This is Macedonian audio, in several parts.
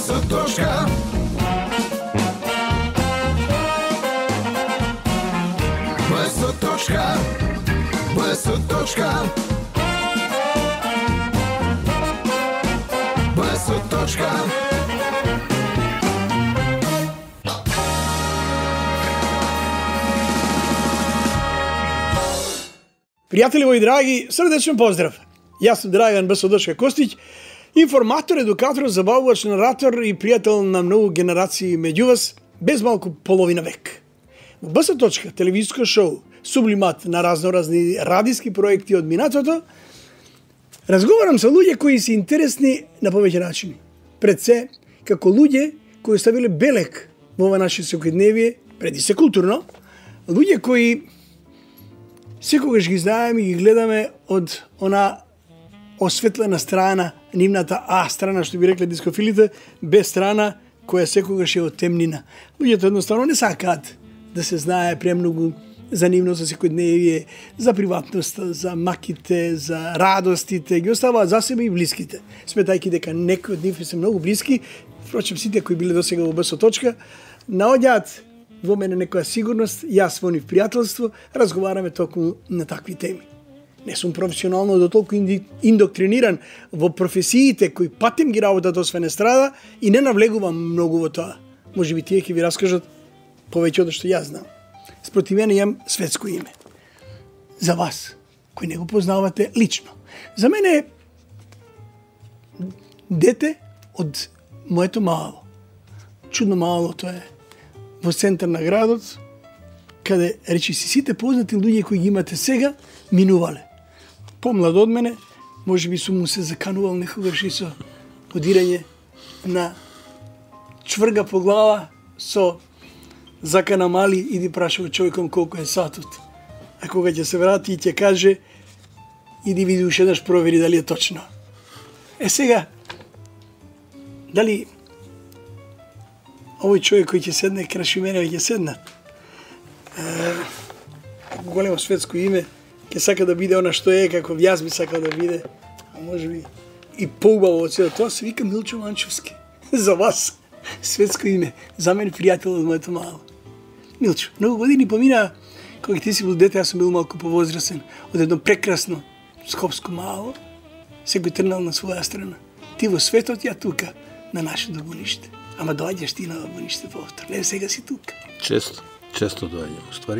točka. BS točka. Prijatelji moji dragi, srdečan pozdrav. Ja sam Dragan BS Kostić, informator, edukator, zabavljač, narator i prijatelj na novu generaciji među vas, bez malko polovina vek. U BS televizijsko show, sublimat na raznorazni radijski projekti od Minatoto, razgovaram sa ljudje koji su interesni na poveći način. Pred se, kako ljudje koji ostavili belek u ova naše svakodnevije, predi se kulturno, ljudje koji svakogaš gi znajem i gledame od ona osvetlena strana, nimnata A strana, što bi rekli diskofilite, B strana koja svakogaš je od temnina. Ljudje to jednostavno ne sakad da se znaje premnogu za nivno za svakodnevije, za privatnost, za makite, za radostite, i ostava za sebe i bliskite. Smetajki deka neki od njih su mnogo bliski, vpročem site koji bili dosega u BS točka, naodjat vo mene nekoja sigurnost, ja svojniv prijateljstvo, razgovarame toku na takvi temi. Ne sam profesionalno do toliko indoktriniran vo profesijite koji patim gi работа to sve ne strada i ne navleguvam mnogo vo toa. Može bi tijeki vi raskažat poveć od što ja znam. Sprotiv mene imam svetsko ime. Za vas, koji ne go poznavate lično. Za mene je dete od mojeto malo. Čudno malo to je. Vo centar na gradot, kada reći si site poznati ljudi koji imate сега, minuvale. Pomlad od mene, može bi su mu se zakanuvali nekoga šiso odiranje na čvrga po glava so zakana mali, idi prašao čovjekom koliko je satut. A koga će se vrati i će kaže, idi vidi još jednaš provjeri da li je točno. Сега, da li ovaj čovjek koji će sedne, kraši mene će sednat, golemo svetsko ime, ke saka da bide ona što je, kako jaz bi sakao da bide, a može bi i poubavo od svega. To se vika Milčo Mančevski. Za vas, svetsko ime. Za mene prijatelj od moje to malo. Milčo, mnogo godini pomina, kako ti si bil dete, ja sam bil malko povozrasen, od jedno prekrasno skopsko malo, se go trnal na svoja strana. Ti vo svetot, ja tuka, na naše dobunište. Ама dođeš ti na dobunište повтор, не сега си тук. Често доаѓам, ствари.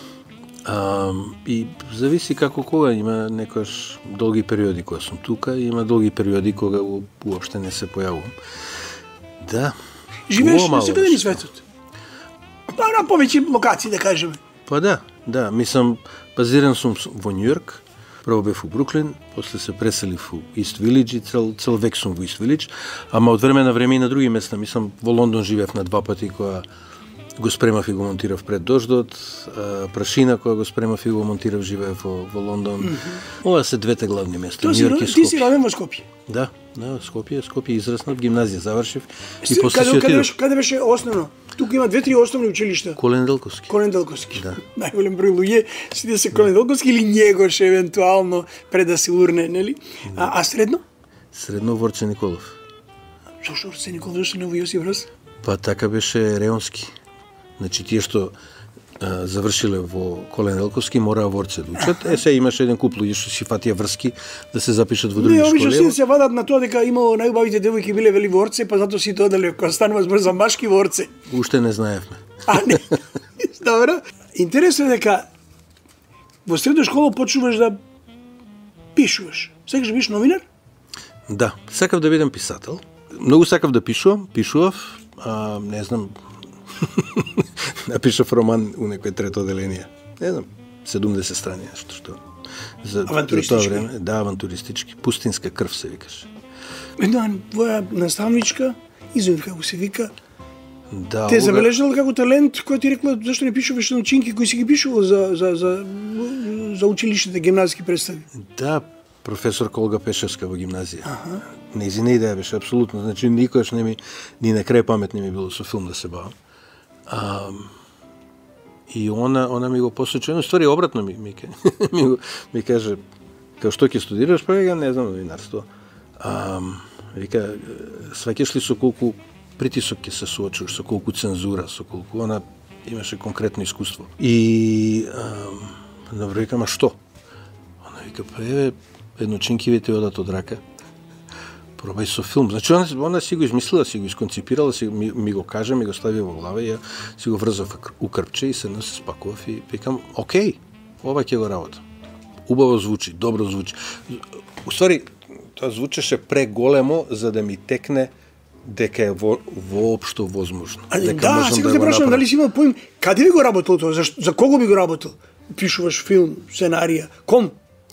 И зависи како кога, има некојаш долги периоди кога сум тука, и има долги периоди кога уопште не се појавувам. Да. Живееш на секаде ни светот? На повеќе локации, да кажеме. Па да, мислам, базиран сум во Њујорк, прво бев у Бруклин, после се преселив у Ист Вилидж и цел век сум во Ист Вилидж, ама од време на време и на други места. Мислам, во Лондон живеев на 2 пати, која го спремав и го монтирав пред дождот, Прашина, која го спремав и го монтирав, живеев во Лондон. Ова се двете главни места, Њујорк и Скопје. Ти си роден во Скопје? Да, Скопје израснав, гимназија завршив и после си отидов. Каде беше основно? Тук има 2-3 основни училишта. Колен Делковски. Да. Најголем број луѓе си да се Колен Делковски или Njegош евентуално пред да се урне, нели? А средно? Средно Ворце Николов. Зошто Ворце Николов, зошто не во Јосип Брз? Па така беше Реонски. Значи тие што завршиле во Колен Делковски мораа Ворце да учат. Се имаше еден куп луѓе што си фатија врски да се запишат во други школи. Не, обично се вадат на тоа дека имало најубавите девојки биле вели Ворце, па затоа си додале кога станува збор за машки Ворце. Уште не знаевме. А не. Добро. Интересно е дека во средна школа почнуваш да пишуваш. Сакаш да бидеш новинар? Да, сакав да бидам писател. Многу сакав да пишував, не знам, напишав роман у некој трето оделение. Не знам, 70 страни, нешто што. За тоа време, да, авантуристички. Пустинска крв се викаше. Една твоја наставничка, извини како се вика, да, те забележала како талент, кој ти рекла зашто не пишуваш научинки кои си ги пишувал за училиштите, гимназиски представи? Да, професор Колга Пешевска во гимназија. Нејзина идеја беше апсолутно, значи никош не ми ни на крај памет не ми било со филм да се бавам. И она ми го посочи, едно ствари обратно ми каже, као што ќе студираш, па ја не знам новинарство. Вика, сваќаш ли со колку притисок ќе се соочиш, со колку цензура, со колку она имаше конкретно искуство. И добро викам, а што? Она вика, па еве, едночинкивите одат од рака. Пробај со филм. Значи, она си го измислила, си го исконципирала, ми го кажа, ми го стави во глава и ја си го врзав у крпче и се спакував и викам, окей, ова ќе го работам. Убаво звучи, добро звучи. Уствари, тоа звучеше преголемо за да ми текне дека е воопшто возможно. Да, сега те прашам дали си имал поим, каде би го работил тоа, за кого би го работил? Пишуваш филм, сценарија, ком?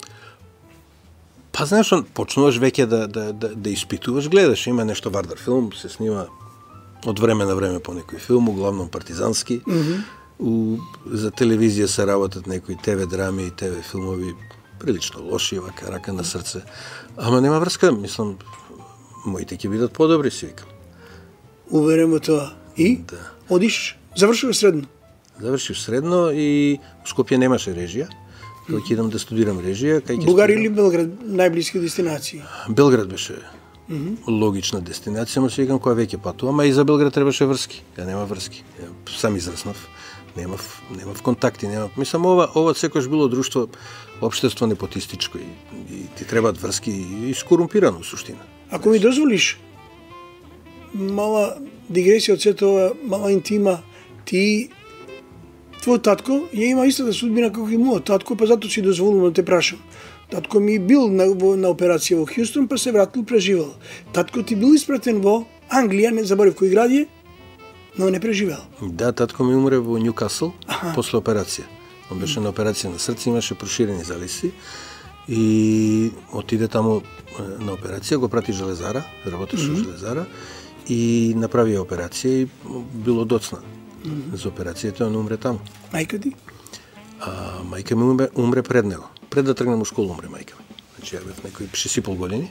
Па знаеш, почнуваш веќе да испитуваш, гледаш, има нешто Вардар филм, се снима од време на време по некој филм, углавном партизански. За телевизија се работат некои ТВ драми и ТВ филмови, прилично лоши, вака, рака на срце. Ама нема врска, мислам, моите ќе бидат подобри, си викам. Уверен во тоа. И? Да. Одиш, завршив средно? Завршив средно и в Скопје немаше режија. Кога ќе идам да студирам режија, Бугар или Белград најблиски дестинации? Белград беше логична дестинација, но си викам која веќе патувам, а и за Белград требаше врски. Ја нема врски. Ја сам израснав. Немав контакти, мислам ова секогаш било друштво, општество непотистичко и ти требаат врски и скорумпирано в суштина. Ако ми дозволиш мала дигресија од сето ова, мала интима, твој татко ја има истата судбина како и мојот татко, па затоа си дозволувам да те прашам. Татко ми бил на операција во Хјустон, па се вратил, преживел. Татко ти бил испратен во Англија, не заборев кој град е, но не преживел. Да, татко ми умре во Њукасл после операција. Он беше на операција на срце, имаше проширени залиси и отиде таму на операција, го прати Железара, работеше во Железара и направи операција и било доцна за операцијата, он умре таму. Мајка ти? Мајка ми умре пред него. Пред да тргнем у школа умре мајка ми. Значи ја бев некои 6,5 години,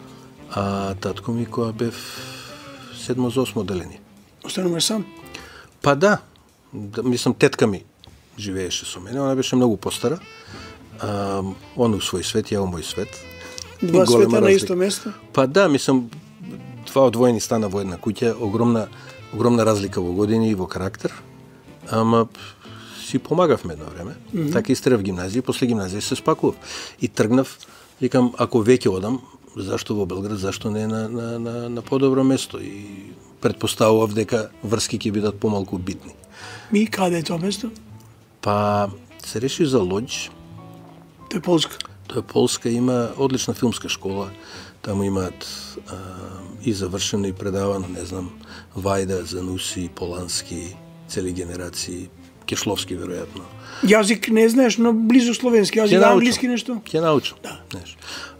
а татко ми кога бев 7 за 8 деление. Остануваш сам? Па да, мислам, тетка ми живееше со мене, она беше многу постара. Он у свој свет, ја у мој свет. Два света на исто место? Па да, мислам, два одвоени стана во една куќа, огромна разлика во години и во карактер, ама си помагавме едно време. Така истерав гимназија, после гимназија се спакував. И тргнав, викам, ако веќе одам, зашто во Белград, зашто не на подобро место? И предпоставував дека врски ќе бидат помалку битни. И каде е тоа место? Па се реши за Лоѓ. Тоа е Полска. Тоа е Полска, има одлична филмска школа. Таму имаат и завршено и предавано, не знам, Вајда, Зануси, Полански, цели генерации, Кешловски веројатно. Јазик не знаеш, но близу словенски, јазик англиски нешто? Ќе научам. Да. Знаеш.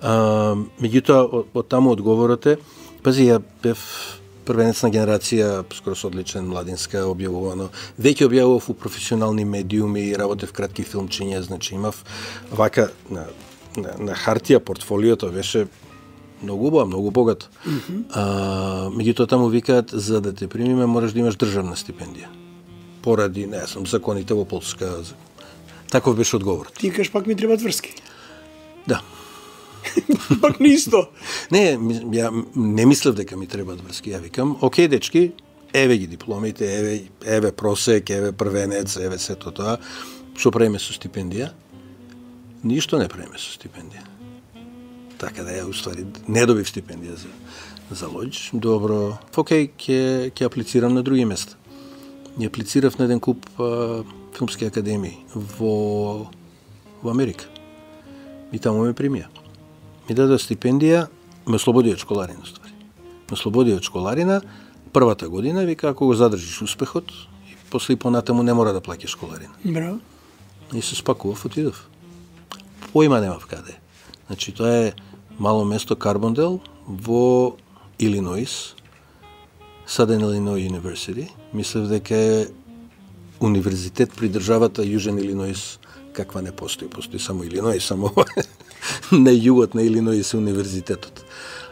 Меѓутоа од таму одговорот е, пази, ја бев првенец на генерација, скоро со одличен младинска објавувано. Веќе објавував у професионални медиуми, работев кратки филмчиња, значи имав вака на хартија портфолиото беше многу убаво, многу богато. Меѓутоа таму викаат за да те примиме мораш да имаш државна стипендија. Поради, не знам, законите во Полска. Таков беше одговорот. Ти кажеш пак ми требаат врски. Да. Пак не исто. Не, ја не мислев дека ми требаат врски. Ја викам, окей, дечки, еве ги дипломите, еве просек, еве првенец, еве сето тоа. Што правиме со стипендија? Ништо не правиме со стипендија. Така да ја, уствари, не добив стипендија за Лоѓ. Добро, окей, ќе аплицирам на други места. Ја аплицирав на еден куп филмски академии во Америка. И таму ме примија. Ми даде стипендија, ме ослободи од школарина, уствари. Ме ослободи од школарина, првата година, вика, ако го задржиш успехот, и после и понатаму не мора да плаќаш школарина. Браво. И се спакував, отидов. Поима немав каде. Значи, тоа е мало место Карбондел во Илиноис, Southern Illinois University. Мислев дека е универзитет при државата Јужен Илиноис, каква не постои. Постои само Илиноис, само на југот на Илиноис е универзитетот.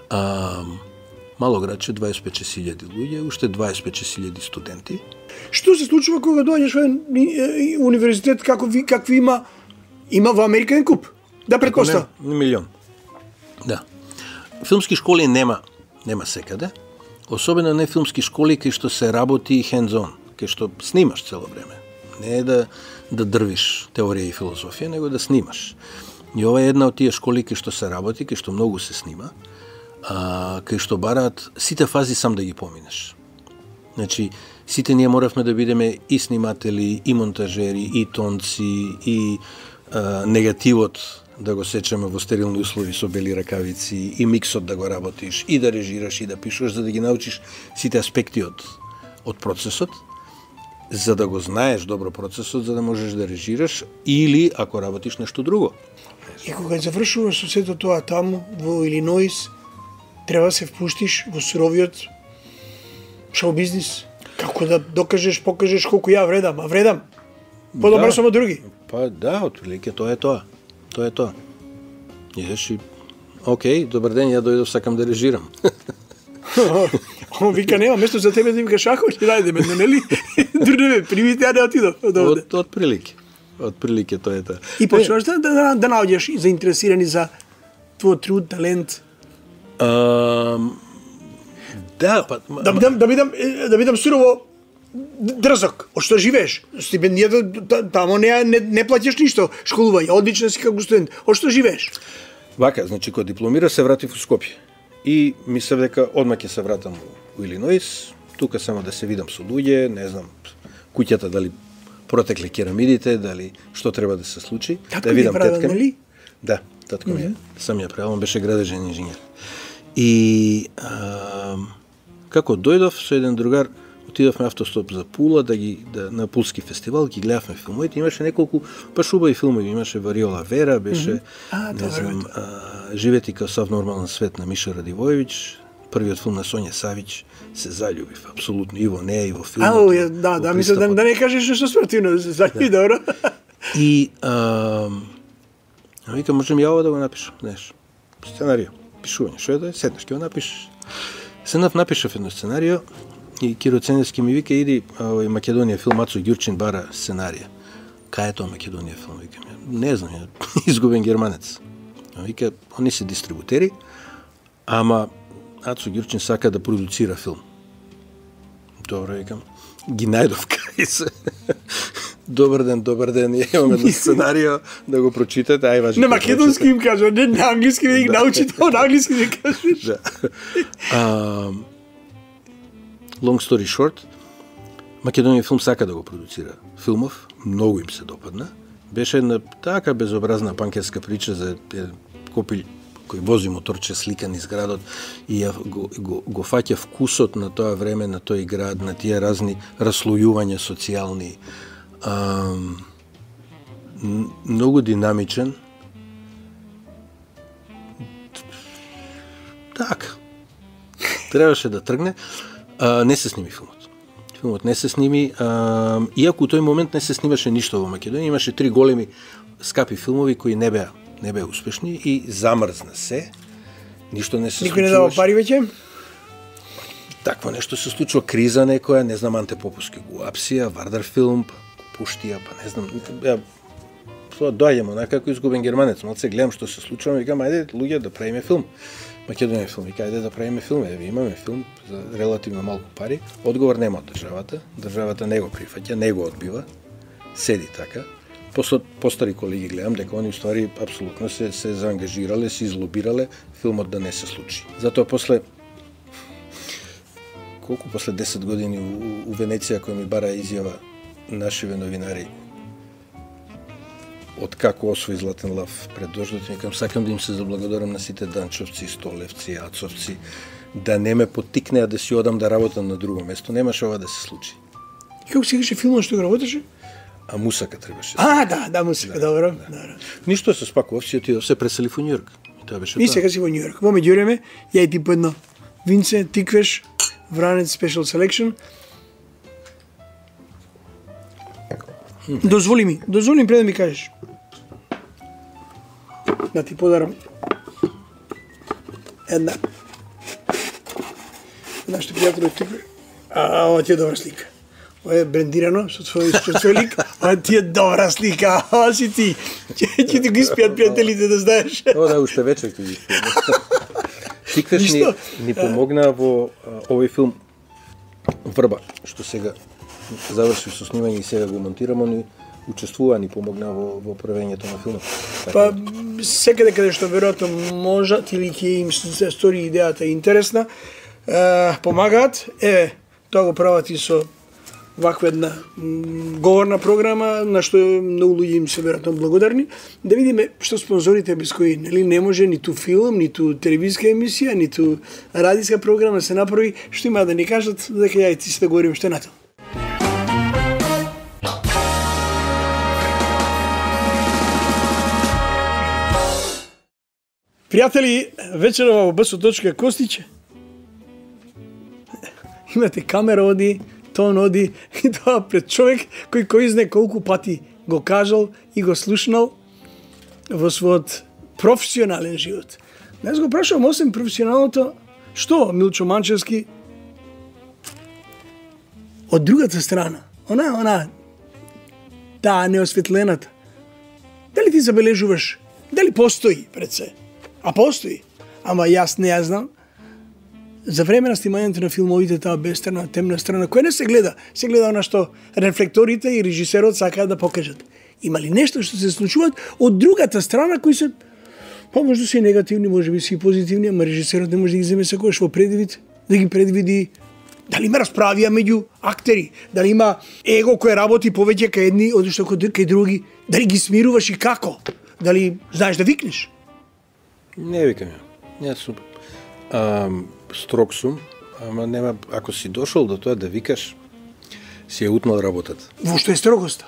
Мало градче, 25.000 луѓе, уште 25.000 студенти. Што се случува кога доаѓаш во универзитет какви има во Америка еден куп? Да предпоставам. Милион. Да. Филмски школи нема секаде, особено не филмски школи кај што се работи hands-on, кај што снимаш цело време. Не е да дрвиш теорија и филозофија, него да снимаш. И ова е една од тие школи кај што се работи, кај што многу се снима, кај што бараат сите фази сам да ги поминеш. Значи, сите ние моравме да бидеме и сниматели, и монтажери, и тонци, и негативот да го сечеме во стерилни услови со бели ракавици, и миксот да го работиш, и да режираш, и да пишеш, за да ги научиш сите аспекти од процесот, за да го знаеш добро процесот, за да можеш да режираш, или ако работиш нешто друго. И кога завршуваш со сето тоа таму, во Илиноис, треба да се впуштиш во суровиот шоу-бизнис. Како да докажеш, покажеш колку ја вредам, а вредам. Подобро сум од други. Па да, отприлике тоа е тоа. Тоа е тоа. Идеш и окей, добар ден, ја дојдов, сакам да режирам. Он вика, нема место за тебе да вика шахош, и најдеме, но нели? Друге, примите, ја не отидов од овде. Отприлике. Отприлике тоа е тоа. И почнуваш да наоѓаш заинтересирани за твој труд, талент. Да, па... Да бидам сурово дрзок. Од што живееш? Стипендијата тамо не плаќаш ништо. Школување, одлично си како студент. Од што живееш? Вака, значи кога дипломира се вратив у Скопје. И мислев дека одма ќе се вратам у Илиноис, тука само да се видам со луѓе, не знам, куќата дали протекли керамидите, дали што треба да се случи. Татко да видам тетка ми. Да, татко ми сам ја правил, он беше градежен инженер. И како дојдов со еден другар, отидовме автостоп за Пула, на Пулски фестивал, ги гледавме филмовите, имаше неколку баш убави филмови, имаше Вариола Вера, беше не знам, Живети као сав нормален свет на Миша Радивоевиќ, првиот филм на Сонја Савиќ, се заљубив апсолутно и во неа и во филмот. Да, мислам да не кажеш нешто спротивно, заљуби добро. И вика, можем ја ова да го напишам, знаеш, сценарио, пишување, што е да седнеш, ќе го напишеш. Седнав, напишав едно сценарио и Киро Ценевски ми вика, иди Македонија филм, Ацо Ѓурчин бара сценарија. Кај е тоа Македонија филм? Викам, не знам, изгубен германец. Вика, они се дистрибутери, ама Ацо Ѓурчин сака да продуцира филм. Добро, викам, ги најдов кај се. Добар ден, ја имам едно сценарио, да го прочитате, ај важи. На македонски им кажа, не на англиски да ги научите, на англиски да кажеш. Да. Long story short, Македонија филм сака да го продуцира филмов, многу им се допадна. Беше една така безобразна панкерска прича за копил кој вози моторче сликан из градот и го фаќа вкусот на тоа време, на тој град, на тие разни раслојувања социјални. Многу динамичен. Така. Требаше да тргне. Не се сними филмот. Филмот не се сними, иако у тој момент не се снимаше ништо во Македонија, имаше 3 големи скапи филмови кои не беа успешни и замрзна се. Ништо не се случуваше. Никој не дава пари веќе? Такво нешто се случува, криза некоја, не знам, Анте Поповски го апсија, Вардар филм, пуштија, па не знам. Доаѓам онака како изгубен германец, малце гледам што се случува, викам, ајде луѓе да правиме филм. Македонија филм, вика, ајде да правиме филм, имаме филм за релативно малку пари. Одговор нема од државата, државата не го прифаќа, не го одбива, седи така. После постари колеги гледам дека они уствари апсолутно се заангажирале, се излобирале филмот да не се случи. Затоа после 10 години у Венеција кој ми бара изјава нашиве новинари од како освои Златен лав пред дождот, викам, сакам да им се заблагодарам на сите Данчовци, Столевци, Ацовци, да не ме поттикнеа да си одам да работам на друго место. Немаше ова да се случи. И како се каже филмот што го работеше? А Мусака требаше. Да, Мусака, добро. Ништо се спакував, си отидов, се пресели во Њујорк. Тоа беше тоа. И сега си во Њујорк. Во меѓувреме, ја и ти по едно винце, тиквеш, Вранец Special Selection. Дозволи ми пред да ми кажеш. Да ти подарам една. Нашите пријатели тикве. Ова ти е добра слика. Ова е брендирано со твој лик. Ова ти е добра слика. Ова си ти. Ќе ти го испијат пријателите, да знаеш. Ова да, уште вечер ќе ги испијат. Шиквеш ни помогна во овој филм Врба, што сега заврши со снимање и сега го монтирamo, ни учествува, ни помогна во правењето на филмот. Па, секаде каде што веројатно можат или ќе им се стори идејата интересна, помагаат, тоа го прават и со ваква една говорна програма, на што многу луѓе им се веројатно благодарни. Да видиме што спонзорите без кои не може ниту филм, ниту телевизиска емисија, ниту радиска програма се направи, што има да ни кажат, дека ја и ти се да говорим што натаму. Пријатели, вечерова во БС. Костич. Имате камера оди, тон оди, и тоа пред човек кој знае колку пати го кажал и го слушнал во својот професионален живот. Днес го прашувам осем професионалното, што Милчо Манчевски од другата страна, она таа неосветлената. Дали ти забележуваш, дали постои пред се? А постои. Ама јас не ја знам. За време на снимањето на филмовите таа безстрана, темна страна, која не се гледа она што рефлекторите и режисерот сакаат да покажат. Има ли нешто што се случуваат од другата страна кои се може да се негативни, може би се и позитивни, ама режисерот не може да ги земе секогаш во предвид, да ги предвиди дали има расправија меѓу актери, дали има его кој работи повеќе кај едни одошто кај други, дали ги смируваш и како, дали знаеш да викнеш. Не викам ја. Јас сум строг сум, ама нема, ако си дошол до тоа да викаш, си е утнал работата. Во што е строгоста?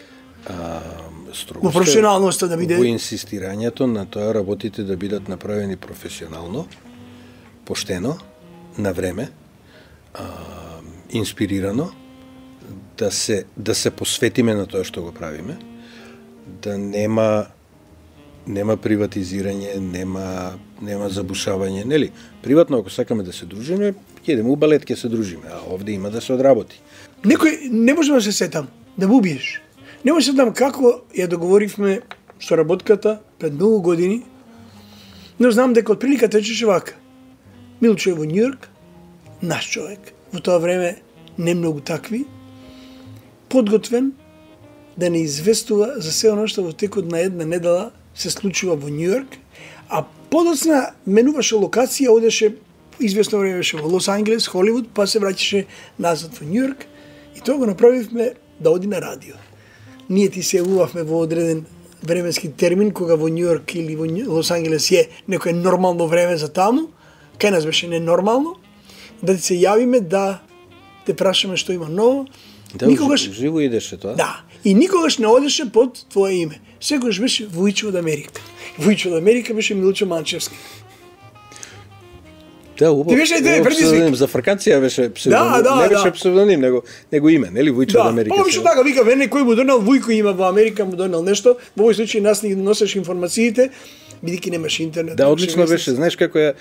Строгоста во професионалноста да биде. Во инсистирањето на тоа работите да бидат направени професионално, поштено, на време, инспирирано, да се посветиме на тоа што го правиме, да нема приватизирање, нема забушавање, нели? Приватно, ако сакаме да се дружиме, ќе идеме у балет, ќе се дружиме, а овде има да се одработи. Некој не може да се сетам, да му убиеш. Не може да сетам како ја договоривме со работката пред многу години, но знам дека од прилика течеше вака. Милчо е во Њујорк, наш човек, во тоа време не многу такви, подготвен да не известува за се оно што во текот на една недела се случува во Њујорк, а подоцна менуваше локација, одеше известно време беше во Лос Анджелес, Холивуд, па се враќаше назад во Њујорк и тоа го направивме да оди на радио. Ние ти се јавувавме во одреден временски термин кога во Њујорк или во Лос Анджелес е некое нормално време за таму, кај нас беше ненормално, да ти се јавиме да те прашаме што има ново. Да, никогаш живо идеше тоа. Да, и никогаш не одеше под твое име. Секогаш беше Вујчо од Америка. Вујчо од Америка беше Милчо Манчевски. Да, убаво. Псевдоним за фракација беше псевдоним. Не беше псевдоним, него име, нели Вујчо од Америка. Да, обично така вика, некој му донел Вујко има во Америка, му донел нешто. Во овој случај нас ни носеше информациите, бидејќи немаше интернет. Да, одлично беше. Знаеш како е,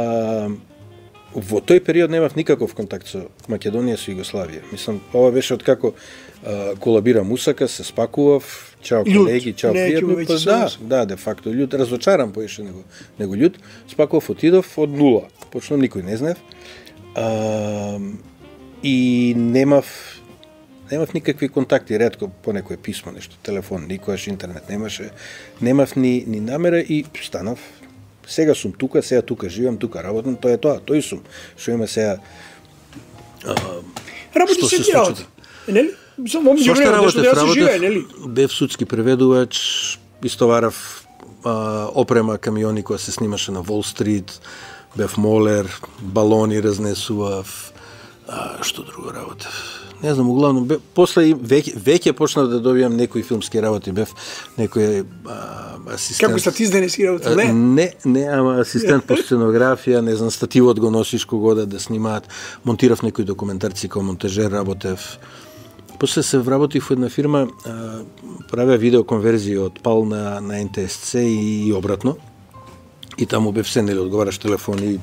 во тој период немав никаков контакт со Македонија, со Југославија. Мислам, ова беше од како колабира мусака, се спакував, чао колеги, чао пријатни, да, де факто људ, разочаран поише него људ, спакував, отидов од нула, почнам никој не знаев, и немав никакви контакти, ретко по некое писмо, нешто, телефон, никогаш интернет немаше, немав ни намера и станав. Сега сум тука, сега тука живеам, тука работам, тоа е тоа, тој сум. Што има сега работи се ти работа. Нели? Со што работев, бев судски преведувач, истоварав опрема, камиони која се снимаше на Wall Street, бев молер, балони разнесував, што друго работев. Не знам, углавно, после веќе почнав да добијам некои филмски работи, бев некој асистент. Како статист да не си работил, не? Не, ама асистент по сценографија, не знам, стативот го носиш кога да снимаат, монтирав некои документарци како монтажер, работев. После се вработив во една фирма, правеа видеоконверзија од PAL на NTSC и обратно. И таму бев се, нели, одговараш телефони,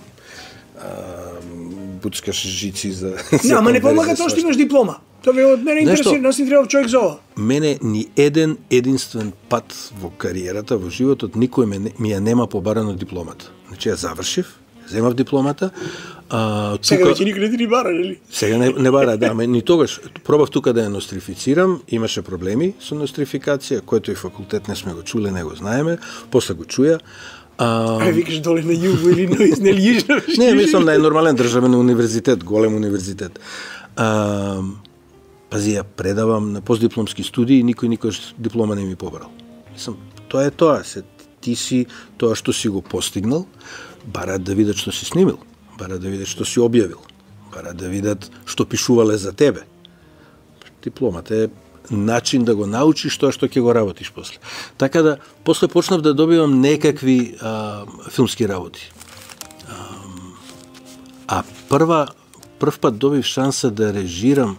буцкаш жици за... ама не помага тоа што имаш диплома. Тоа ве од мене интересира, нас ни треба човек за ова. Мене ни единствен пат во кариерата, во животот, никој ми ја нема побарано дипломата. Значи, ја завршив, Земав дипломата. Сега веќе никој не ти бара, нели? Сега не бара, да, ни тогаш пробав тука да ја нострифицирам, имаше проблеми со нострификација, којто и факултет не сме го чуле, не го знаеме, после го чуја. Викаш доле на југо или на нели јужно? Не, мислам најнормален државен универзитет, голем универзитет. Пази, ја предавам на постдипломски студии, никој никош диплома не ми побарал. Мислам, тоа е тоа, ти си тоа што си го постигнал, бараат да видат што си снимил, бараат да видат што си објавил, бараат да видат што пишувале за тебе. Дипломата е начин да го научиш тоа што ќе го работиш после. Така да, после почнав да добивам некакви филмски работи. Прв пат добив шанса да режирам,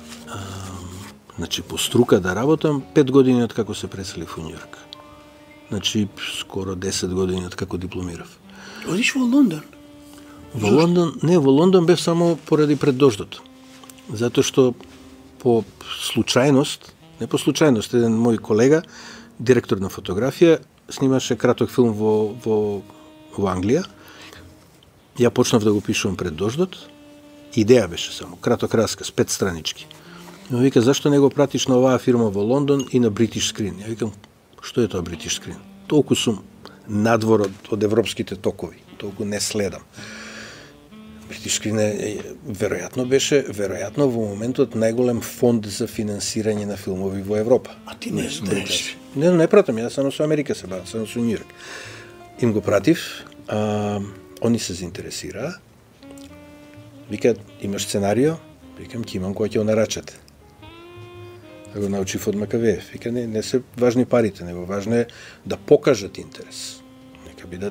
значи по струка да работам 5 години од како се преселив во Њујорк. Значи скоро 10 години од како дипломирав. Одиш во Лондон? Во Лондон, не, во Лондон бев само поради преддождот. Затоа што по случајност, не по случајност, еден мој колега, директор на фотографија, снимаше краток филм во Англија. Ја почнав да го пишувам пред дождот. Идеја беше само, краток расказ, 5 странички. Но вика, зашто не го пратиш на оваа фирма во Лондон и на British Screen? Ја викам, што е тоа British Screen? Толку сум надвор од европските токови, толку не следам. British Screen веројатно во моментот најголем фонд за финансирање на филмови во Европа. А ти не знаеш? Не пратам, ја само со Америка се бавам, само со Њујорк. Им го пратив, они се заинтересираа. Викаат, имаш сценарио? Викам, ќе имам кој ќе го нарачате. Да го научив од Макавеев. Вика, не се важни парите, него важно е да покажат интерес. Нека бидат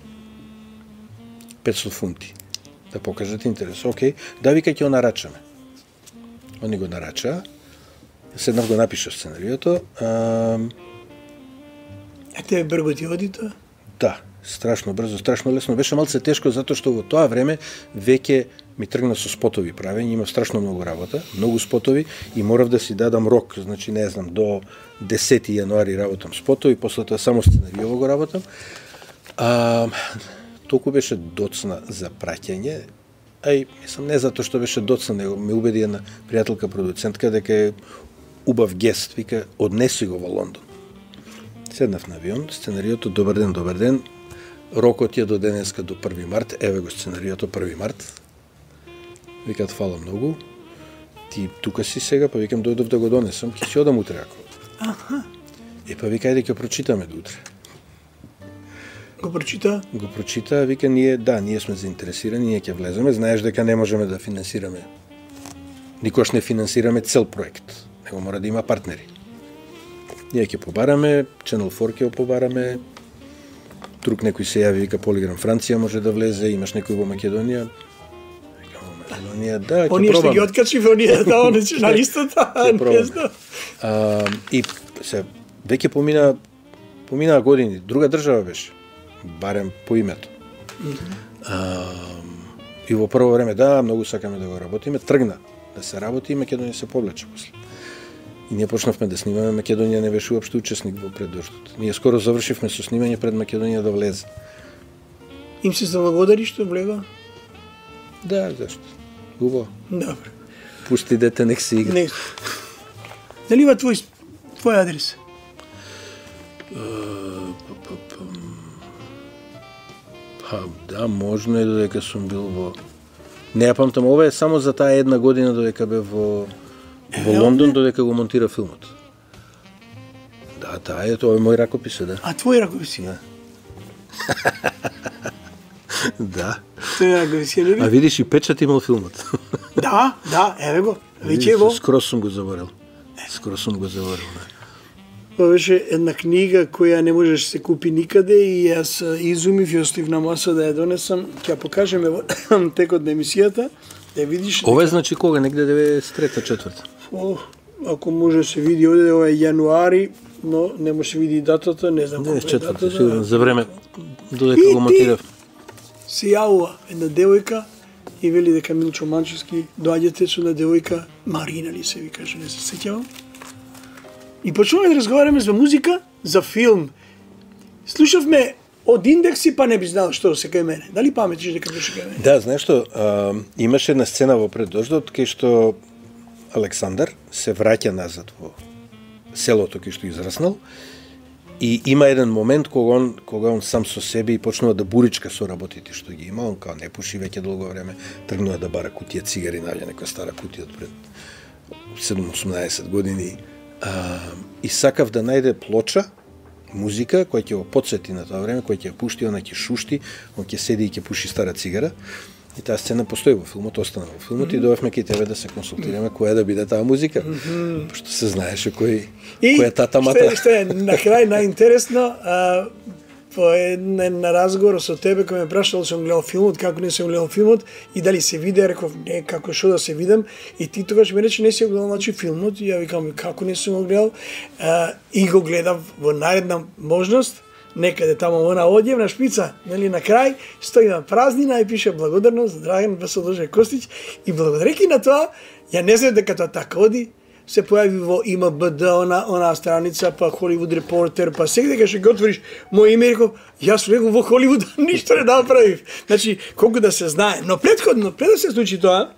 500 фунти. Да покажат интерес. Океј, да, вика, ќе го нарачаме. Они го нарачаа. Седнав го напишав сценариото. Тебе брго ти оди тоа? Да, страшно брзо, страшно лесно. Беше малце тешко затоа што во тоа време веќе ми тргна со спотови правење, имав страшно многу работа, многу спотови и морав да си дадам рок, значи не знам, до 10 јануари работам спотови, после тоа само сценариово го работам. Толку беше доцна за праќање, мислам не затоа што беше доцна, него ме убеди една пријателка продуцентка дека е убав гест, вика, однеси го во Лондон. Седнав на авион, сценариото, добар ден, рокот е до денеска до 1 март, еве го сценариото 1 март. Викаат, фала многу, ти тука си сега, па викам, дојдов да го донесам, ќе си одам утре ако. Аха. Па вика, ајде ќе прочитаме до утре. Го прочита? Го прочита, вика, ние сме заинтересирани, ние ќе влеземе, знаеш дека не можеме да финансираме. Никош не финансираме цел проект, него мора да има партнери. Ние ќе побараме, Channel 4 ќе побараме, друг некој се јави, вика, Полиграм Франција може да влезе, имаш некој во Македонија. Вика, во Македонија, да, ќе пробаме. Оние што ги откачи во оние, да, на листата, не знам. И се, веќе поминаа години, друга држава беше, барем по името. И во прво време, да, многу сакаме да го работиме, тргна да се работи и Македонија се повлече после. И ние почнавме да снимаме, Македонија не беше уопште учесник во преддождот. Ние скоро завршивме со снимање пред Македонија да влезе. Им се заблагодари што влега? Да, зашто? Убаво. Добро. Пусти дете, нек се игра. Не. Дали има твој адрес? Да, можно е додека сум бил во... Не ја памтам, ова е само за таа една година додека бев во Лондон, додека го монтира филмот. Да, таа е, тоа е мој ракопис, да. А твој ракопис? Да. Да. Тој ракопис, не? А видиш и печат имал филмот. Да, еве го. Веќе го. Скоро сум го заборел. Да. Тоа беше една книга која не можеш се купи никаде и јас изумив и оставив на маса да ја донесам. Ќе ја покажеме во текот на емисијата, да видиш. Ова е значи кога, негде 93-4. Ако може се види овде, ова е јануари, но не може се види датата, не знам кога е датата. Сигурно, за време додека го монтирав. Се јавува една девојка и вели дека Милчо Манчевски доаѓате со една девојка, Марина ли се викаше, не се сеќавам. И почнуваме да разговараме за музика, за филм. Слушавме од индекси, па не би знал што се кај мене. Дали паметиш дека беше кај мене? Да, знаеш што, имаше една сцена во Пред дождот кај што Александар се враќа назад во селото кај што израснал и има еден момент кога он сам со себе и почнува да буричка со работите што ги има, он као не пуши веќе долго време, тргнува да бара кутија цигари, најде некоја стара кутија од пред 7-18 години и сакав да најде плоча, музика која ќе го потсети на тоа време, која ќе ја пушти, она ќе шушти, он ќе седи и ќе пуши стара цигара. И таа сцена постои во филмот, остана во филмот и дојавме кај тебе да се консултираме која да биде таа музика, пошто се знаеше која тата мата. Што е на крај најинтересно, по еден разговор со тебе кој ме прашал сум гледал филмот, како не сум гледал филмот и дали се виде, реков не, како што да се видам и ти тогаш ми рече не си го гледал значи филмот и ја викам како не сум го гледал и го гледав во наредна можност некаде тамо во одјевна шпица, нели на крај стои на празнина и пише благодарност Драган Басодожа Костич и благодареки на тоа ја не знам дека тоа така оди се појави во ИМБД, она страница, па Холивуд Репортер, па сега дека ќе го отвориш мој име, реков, јас влегов во Холивуд, ништо не направив. Значи, колку да се знае. Но предходно, пред да се случи тоа,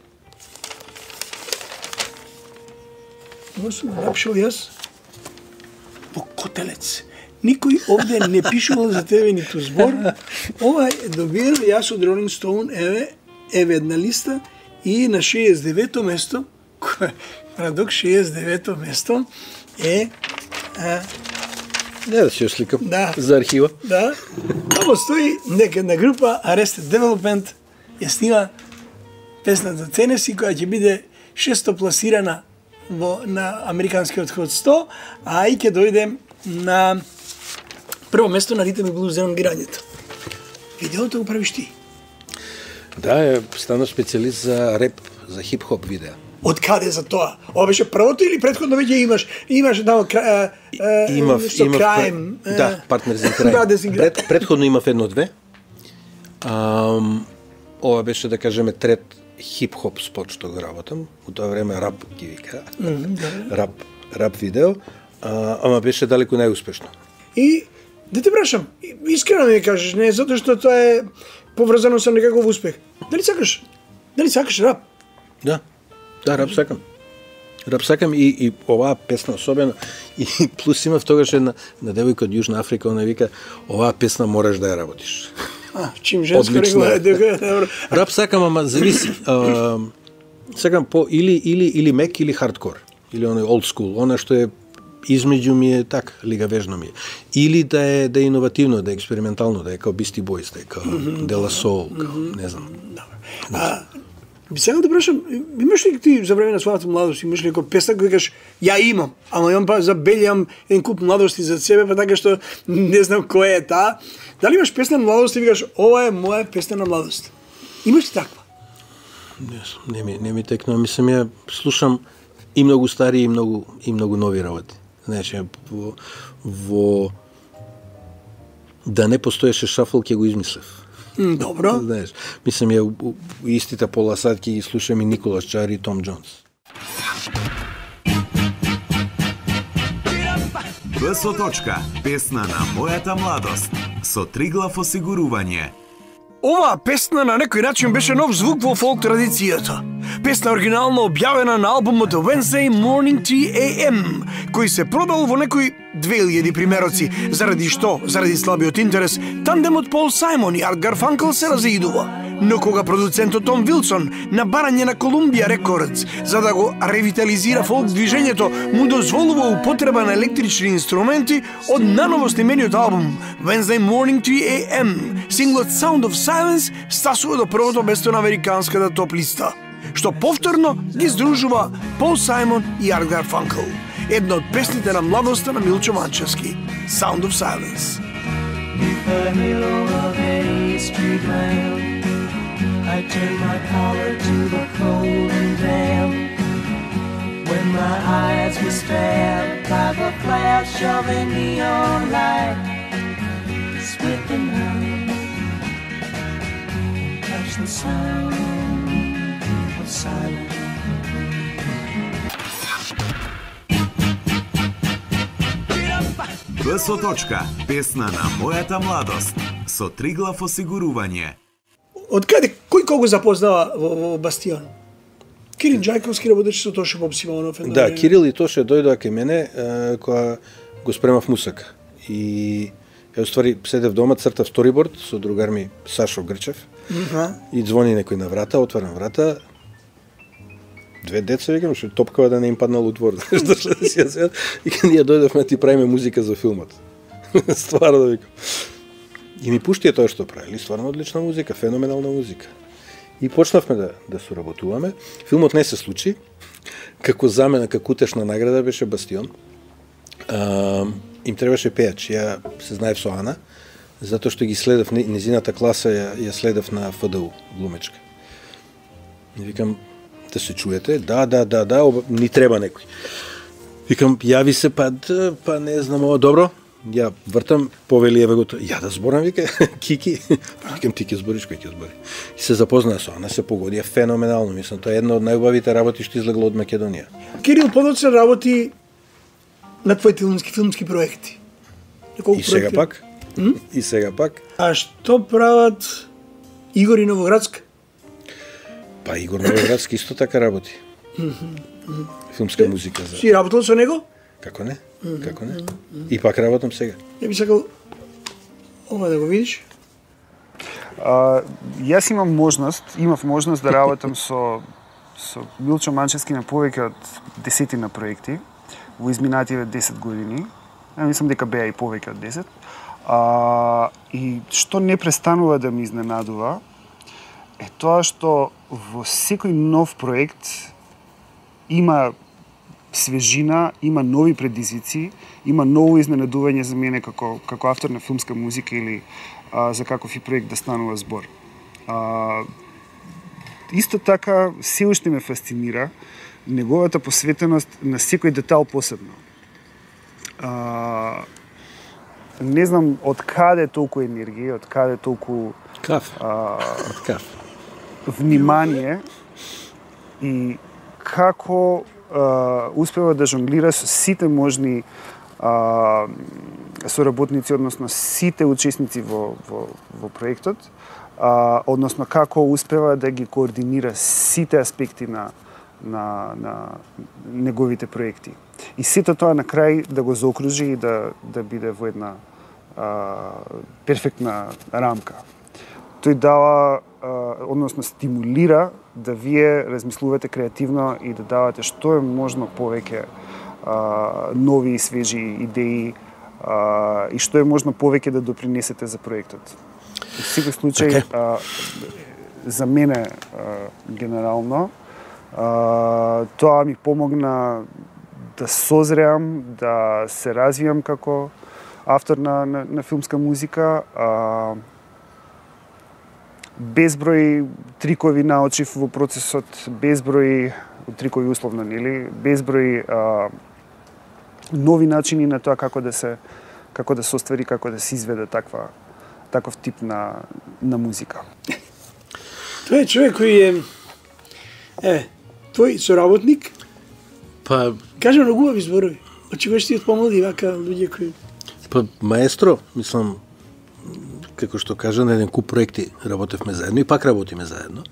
може сум напишал јас во Котелец. Никој овде не пишувал за тебе ниту збор. Ова е добиено јас од Rolling Stone, еве една листа и на 69-то место, Парадок 69-то место е Не да се сликам за архива. Да. Тамо стои нека една група Arrested Development ја снима песната Тенеси која ќе биде 600 пласирана на американскиот ход 100, а и ќе дојде на прво место на Ритм и блуз за ангирањето. Видеото го правиш ти? Да, станав специјалист за реп, за хип-хоп видео. Од каде за тоа? Ова беше првото или претходно веќе имаш тамо со крајм? Да, партнер за крајм. Претходно имав едно-две. Ова беше да кажеме трет хип-хоп спот што го работам. У тоа време рап ги вика. Рап видео. Ама беше далеку најуспешно. И да те прашам, искрено ми кажеш, не затоа што тоа е поврзано со некаков успех. Дали сакаш рап? Да, рап сакам. Рап сакам и оваа песна особено. И плюс имав тогаш една девојка од Јужна Африка, она вика, оваа песна мораш да ја работиш. Чим женско регула. Рап сакам, ама зависи. Сакам по или мек или хардкор. Или оној old school, она што е измеѓу ми е така, лигавежно ми е. Или да е иновативно, да е експериментално, да е као Beastie Boys, да е као De La Soul, не знам. Би сега да прашам, имаш ли ти за време на својата младост, имаш ли некоја песна која кажеш, ја имам, ама имам па забелјам еден куп младости за себе, па така што не знам која е таа. Дали имаш песна на младост и викаш, ова е моја песна на младост? Имаш ли таква? Не ми текна, мислам ја слушам и многу стари и многу нови работи. Знаеш, во да не постоеше шафл ќе го измислев. Добро. Знаеш, мислам ја истите пола сат ќе ги слушам и Николас Чар и Том Джонс. БСО точка, песна на мојата младост, со Триглав осигурување. Оваа песна на некој начин беше нов звук во фолк традицијата. Песна оригинално објавена на албумот Wednesday Morning 3 AM, кој се продал во некои 2000 примероци, заради слабиот интерес, тандемот Пол Сајмон и Арт Гарфанкл се разидува. Но кога продуцентот Том Вилсон на барање на Колумбија Рекордс за да го ревитализира фолк движењето му дозволува употреба на електрични инструменти, од наново снимениот албум Wednesday Morning 3 AM, синглот Sound of Silence стасува до првото место на американската топ листа, што повторно ги здружува Пол Сајмон и Арт Гарфанкл. Една од песните на младоста на Милчо Манчевски, Sound of Silence. I turned my collar to the cold and damp. When my eyes were stabbed by the flash of a neon light, swift and high, touch the sound of silence. БСО точка, песна на мојата младост. со Триглав осигурување. Од каде, кој кого запознава во Бастион? Кирил Ѓајковски работеше со Тоше Попсимонов. Да, Кирил и Тоше дојдоа кај мене кога го спремав мусака. И уствари седев дома, цртав сториборд со другар ми Сашо Грчев. И звони некој на врата, отварам врата. Две деца, викам, што топкава да не им паднал у двор. Што да си ја седат. И ние дојдовме ти правиме музика за филмот. Стварно викам. И ми пуштија тоа што правили, стварно одлична музика, феноменална музика. И почнавме да соработуваме. Филмот не се случи. Како замена, како утешна награда беше Бастион. Им требаше пејач. Ја се знаев со Ана, затоа што ги следев низината класа, ја следев на ФДУ, Глумечка. И викам, да се чуете? Да, ни треба некој. Викам, јави се, па не знам, добро. Ја вртам, повели еве го, ја да зборам, вика, Кики. Викам, ти ќе збориш, кој ќе збори. И се запознаа со Ана, се погодија феноменално. Мислам, тоа е една од најубавите работи што излегло од Македонија. Кирил подоцна работи на твоите филмски проекти. И сега пак? И сега пак? А што прават Игор и Новоградска? Па Игор Новоградски исто така работи. Филмска музика за. Си работил со него? Како не? Како не? И пак работам сега. Ја би сакал ова да го видиш. Јас имав можност да работам со Милчо Манчевски на повеќе од 10 на проекти во изминативе 10 години. Мислам дека беа и повеќе од 10. И што не престанува да ме изненадува е тоа што во секој нов проект има свежина, има нови предизвици, има ново изненадување за мене како автор на филмска музика или за каков и проект да станува збор. Исто така, се уште ме фасцинира неговата посветеност на секој детал посебно. Не знам од каде толку енергија, од каде толку каф. Внимание и како успева да жонглира со сите можни соработници, односно сите учесници во проектот, односно како успева да ги координира сите аспекти на неговите проекти. И сето тоа на крај да го заокружи и да биде во една перфектна рамка. Тој дава, односно стимулира да вие размислувате креативно и да давате што е можно повеќе нови и свежи идеи и што е можно повеќе да допринесете за проектот. Во секој случај, за мене генерално, тоа ми помогна да созреам, да се развијам како автор на филмска музика. Безброј трикови научив во процесот, безброј трикови условно, нели? Безброј нови начини на тоа како да се оствари, како да се изведе таков тип на музика. Тој е човек кој е твој соработник. Па кажа многу убави зборови. Очекуваш ти од помлади вака луѓе кои Па маестро, мислам, како што кажа, на еден куп проекти работевме заедно и пак работиме заедно.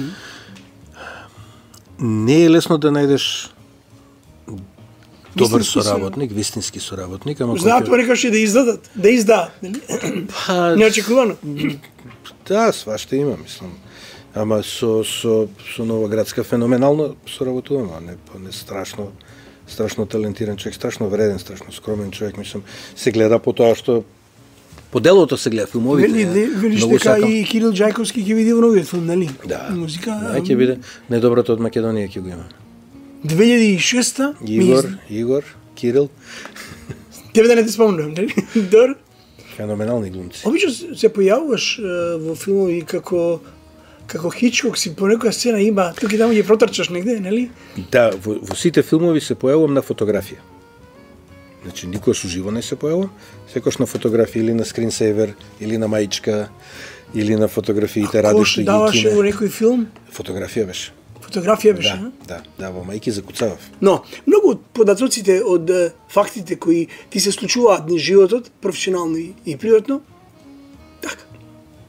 Не е лесно да најдеш добар соработник, вистински соработник, ама знаат тоа рекаше да издаат, нели? Неочекувано. Да, свашта има, мислам. Ама со Новоградска феноменално соработуваме, не страшно талентиран човек, страшно вреден, страшно скромен човек, мислам, се гледа по тоа што по делото се гледа филмовите. Велиш дека и Кирил Ѓајковски ќе биде во новиот филм, нели? Да. Музика. Ќе биде најдоброто од Македонија ќе го има. 2006-та Игор, Кирил. Тебе да не те спомнувам, нели? Дор. Феноменални глумци. Обично се појавуваш во филмови како Хичкок, си по некоја сцена има, тук и таму ќе протрчаш негде, нели? Да, во сите филмови се појавувам на фотографија. Значи, никош уживо не се појавувам, секош на фотографија или на скринсейвер, или на маичка, или на фотографиите радишто и кине. Кош даваше во некој филм? Фотографија беше. Фотографија беше, Да, во мајки закуцавав. Но, многу од податоците од фактите кои ти се случуваат низ животот, професионално и приватно, така,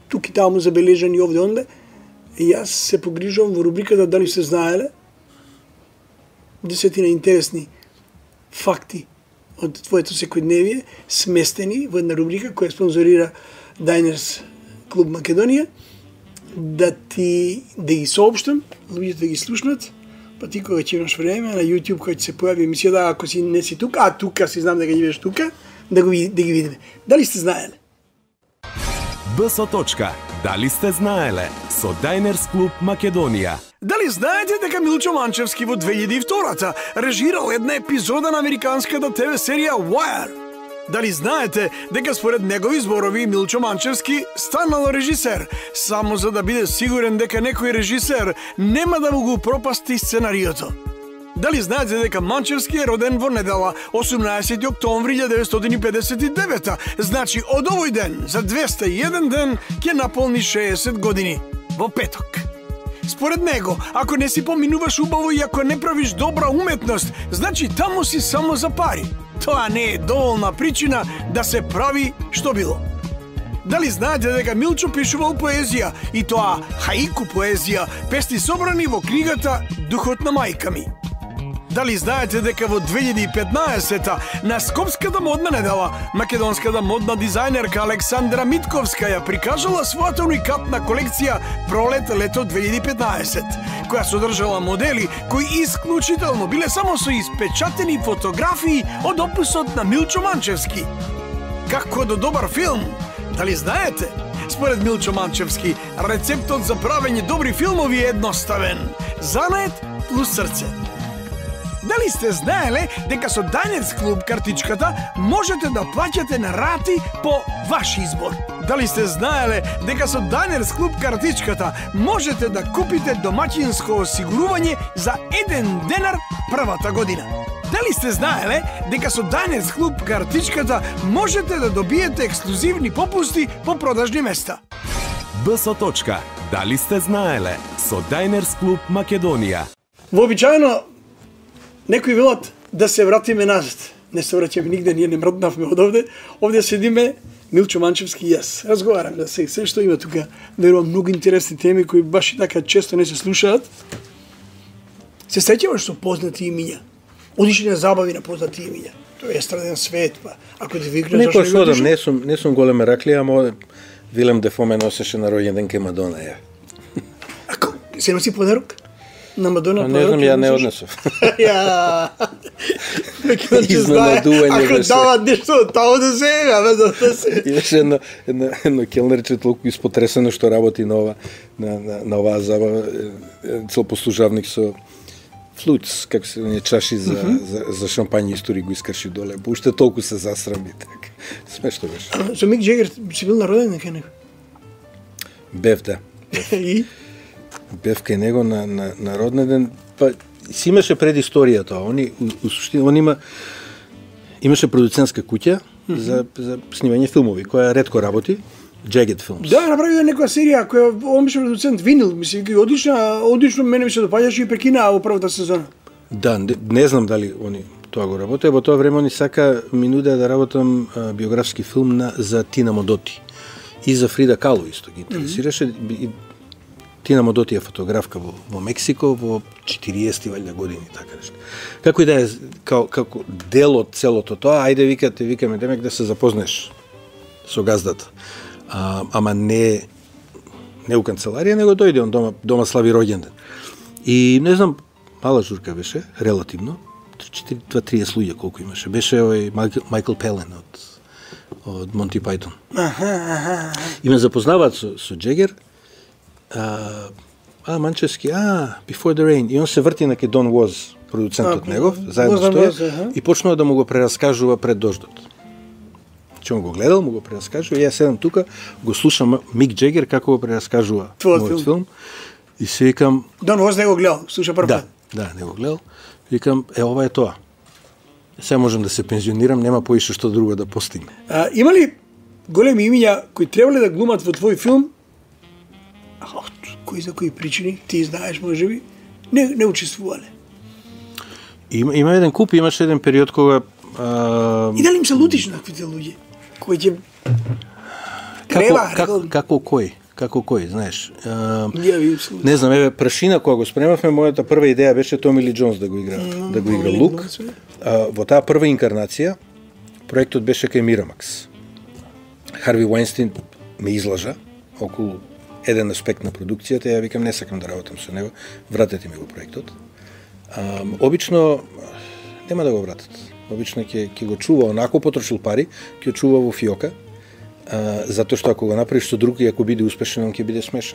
тук и таму забележани овде онде. И јас се погрижувам во рубриката Дали сте знаеле? 10 интересни факти од твоето секојдневие, сместени во една рубрика која спонзорира Diners Клуб Македонија, да ги соопштам, луѓето да ги слушнат, па ти кога ќе имаш време на YouTube кој ќе се појави емисијата, ако си не си тука, а тука си знам дека ќе бидеш тука, да ги видиме. Дали сте знаеле? БС точка. Дали сте знаеле? Со Diners Клуб Македонија. Дали знаете дека Милчо Манчевски во 2002-та режирал една епизода на американската ТВ серија Wire? Дали знаете дека според негови зборови Милчо Манчевски станал режисер само за да биде сигурен дека некој режисер нема да му го пропасти сценариото? Дали знаете дека Манчевски е роден во недела 18 октомври 1959, значи од овој ден за 201 ден ќе наполни 60 години, во петок. Според него, ако не си поминуваш убаво и ако не правиш добра уметност, значи таму си само за пари. Тоа не е доволна причина да се прави што било. Дали знаете дека Милчо пишувал поезија, и тоа хаику поезија, песни собрани во книгата Духот на мајка ми? Дали знаете дека во 2015-та на Скопската модна недела македонската модна дизајнерка Александра Митковска ја прикажала својата уникатна колекција Пролет-лето 2015, која содржала модели кои исклучително биле само со испечатени фотографии од опусот на Милчо Манчевски. Како до добар филм? Дали знаете? Според Милчо Манчевски, рецептот за правење добри филмови е едноставен. Занет плюс срце. Дали сте знаеле дека со Diners Клуб картичката можете да плаќате на рати по ваш избор? Дали сте знаеле дека со Diners Клуб картичката можете да купите домаќинско осигурување за 1 денар првата година? Дали сте знаеле дека со Diners Клуб картичката можете да добиете ексклузивни попусти по продажни места? БС точка. Дали сте знаеле? Со Diners Клуб Македонија. Вообичаено некои велат да се вратиме назад. Не се враќаме нигде, ние не мрднавме од овде. Овде седиме Милчо Манчевски и јас. Разговараме да се што има тука. Верувам многу интересни теми кои баш и така често не се слушаат. Се сеќаваш со познати имиња? Одиш на забави на познати имиња? Тоа е естраден свет, па ако ти викнеш Некој одам, не сум голем раклија, ама Вилем Дефо ме носеше на роѓен ден кај Мадона, ја. Ако се носи подарок? На Мадона не знам, ја не однесов. Ја. Изненадување ако беше. дават нешто од таму да се ега, да се. Имаше едно келнерче толку испотресено што работи на оваа забава, целопослужавник со флуц, како се не чаши за шампање истори го искрши доле. Па уште толку се засрами така. Смешно беше. Со Мик Джегер си бил народен кај него? Бев, да. И Бев кај него на роден ден, па си имаше предисторија тоа. У суштина, имаше продуцентска куќа за снимање филмови, која ретко работи, Jagged Films. да, направи некоја серија која он беше продуцент Винил, мислам, одлично мене ми се допаѓаше и прекина во првата сезона. Да, не знам дали они тоа го работеа, во тоа време они сака ми нудеа да работам биографски филм за Тина Модоти и за Фрида Кало исто ги интересираше. Тина Модоти е фотографка во Мексико во 40-ти валјда години, така нешто. Како и да е, како дел од целото тоа, ајде викаме демек да се запознаеш со газдата. Ама не у канцеларија, него дојде он дома слави роѓенден. И не знам, мала журка беше, релативно, 30 луѓе колку имаше. Беше овој Майкл Пелен од Монти Пајтон. И ме запознаваат со Джегер, Манчевски, Before the Rain, и он се врти на ке Дон Воз, продуцентот негов, заедно стоја, и почнува да му го прераскажува пред дождот. Че он го гледал, му го прераскажува, и јас седам тука, го слушам Мик Джегер како го прераскажува мојот филм, и се викам... Дон Воз не го гледал, слуша прв пат. Да, не го гледал. Викам, ова е тоа. Сега можам да се пензионирам, нема поише што друго да постигне. Има ли големи имиња кои требале да глумат во твој филм, кои за кои причини, ти знаеш можеби, не учествувале? Има еден куп, имаше еден период кога... И дали им се лутиш на таквите луѓе? Кои ќе... Како кој? како кој, знаеш. Не знам, еве прашина кога го спремавме, мојата прва идеја беше Томи Ли Джонс да го игра Лук. Во таа прва инкарнација проектот беше кај Мирамакс. Харви Вајнстин ме излажа околу еден аспект на продукцијата, ја викам не сакам да работам со него, вратете ми го проектот. Обично нема да го вратат. Обично ќе го чува онако, потрошил пари, ќе го чува во фиока, затоа што ако го направиш со друг и ако биде успешен, он ќе биде смешен.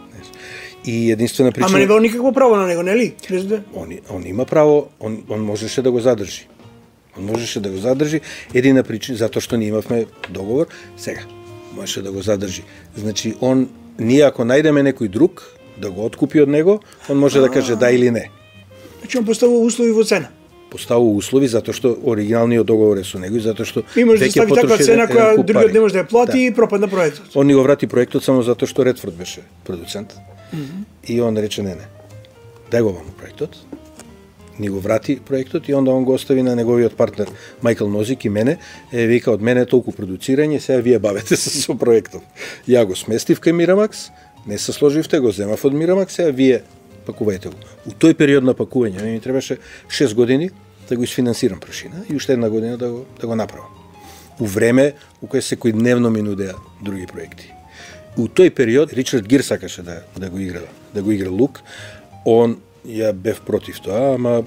И единствена причина... Ама не бил никакво право на него, нели? Он има право, он можеше да го задржи. Он можеше да го задржи, едина причина, затоа што ние имавме договор, сега, можеше да го задржи. Значи, ние ако најдеме некој друг, да го откупи од него, он може да каже да или не. Значи, он поставува услови во цена? Поставува услови, затоа што оригиналниот договор е со него и затоа што... И може да стави таква цена која другиот не може да ја плати и пропадна проектот. Он ни го врати проектот само затоа што Редфорд беше продуцент. И он рече не, дај го вам проектот. Ни го врати проектот и онда он го остави на неговиот партнер Майкл Нозик и мене. Вика, од мене толку продуцирање, сега вие бавете се со проектот. Ја го сместив кај Мирамакс, не се сложивте, го земав од Мирамакс, сега вие пакувајте го. У тој период на пакување ми требаше 6 години да го isfinansирам Прашина и уште една година да го направам. У време у кое секојдневно ми нудеа други проекти. У тој период Ричард Гир сакаше да го игра Лук. Он ја бев против тоа, ама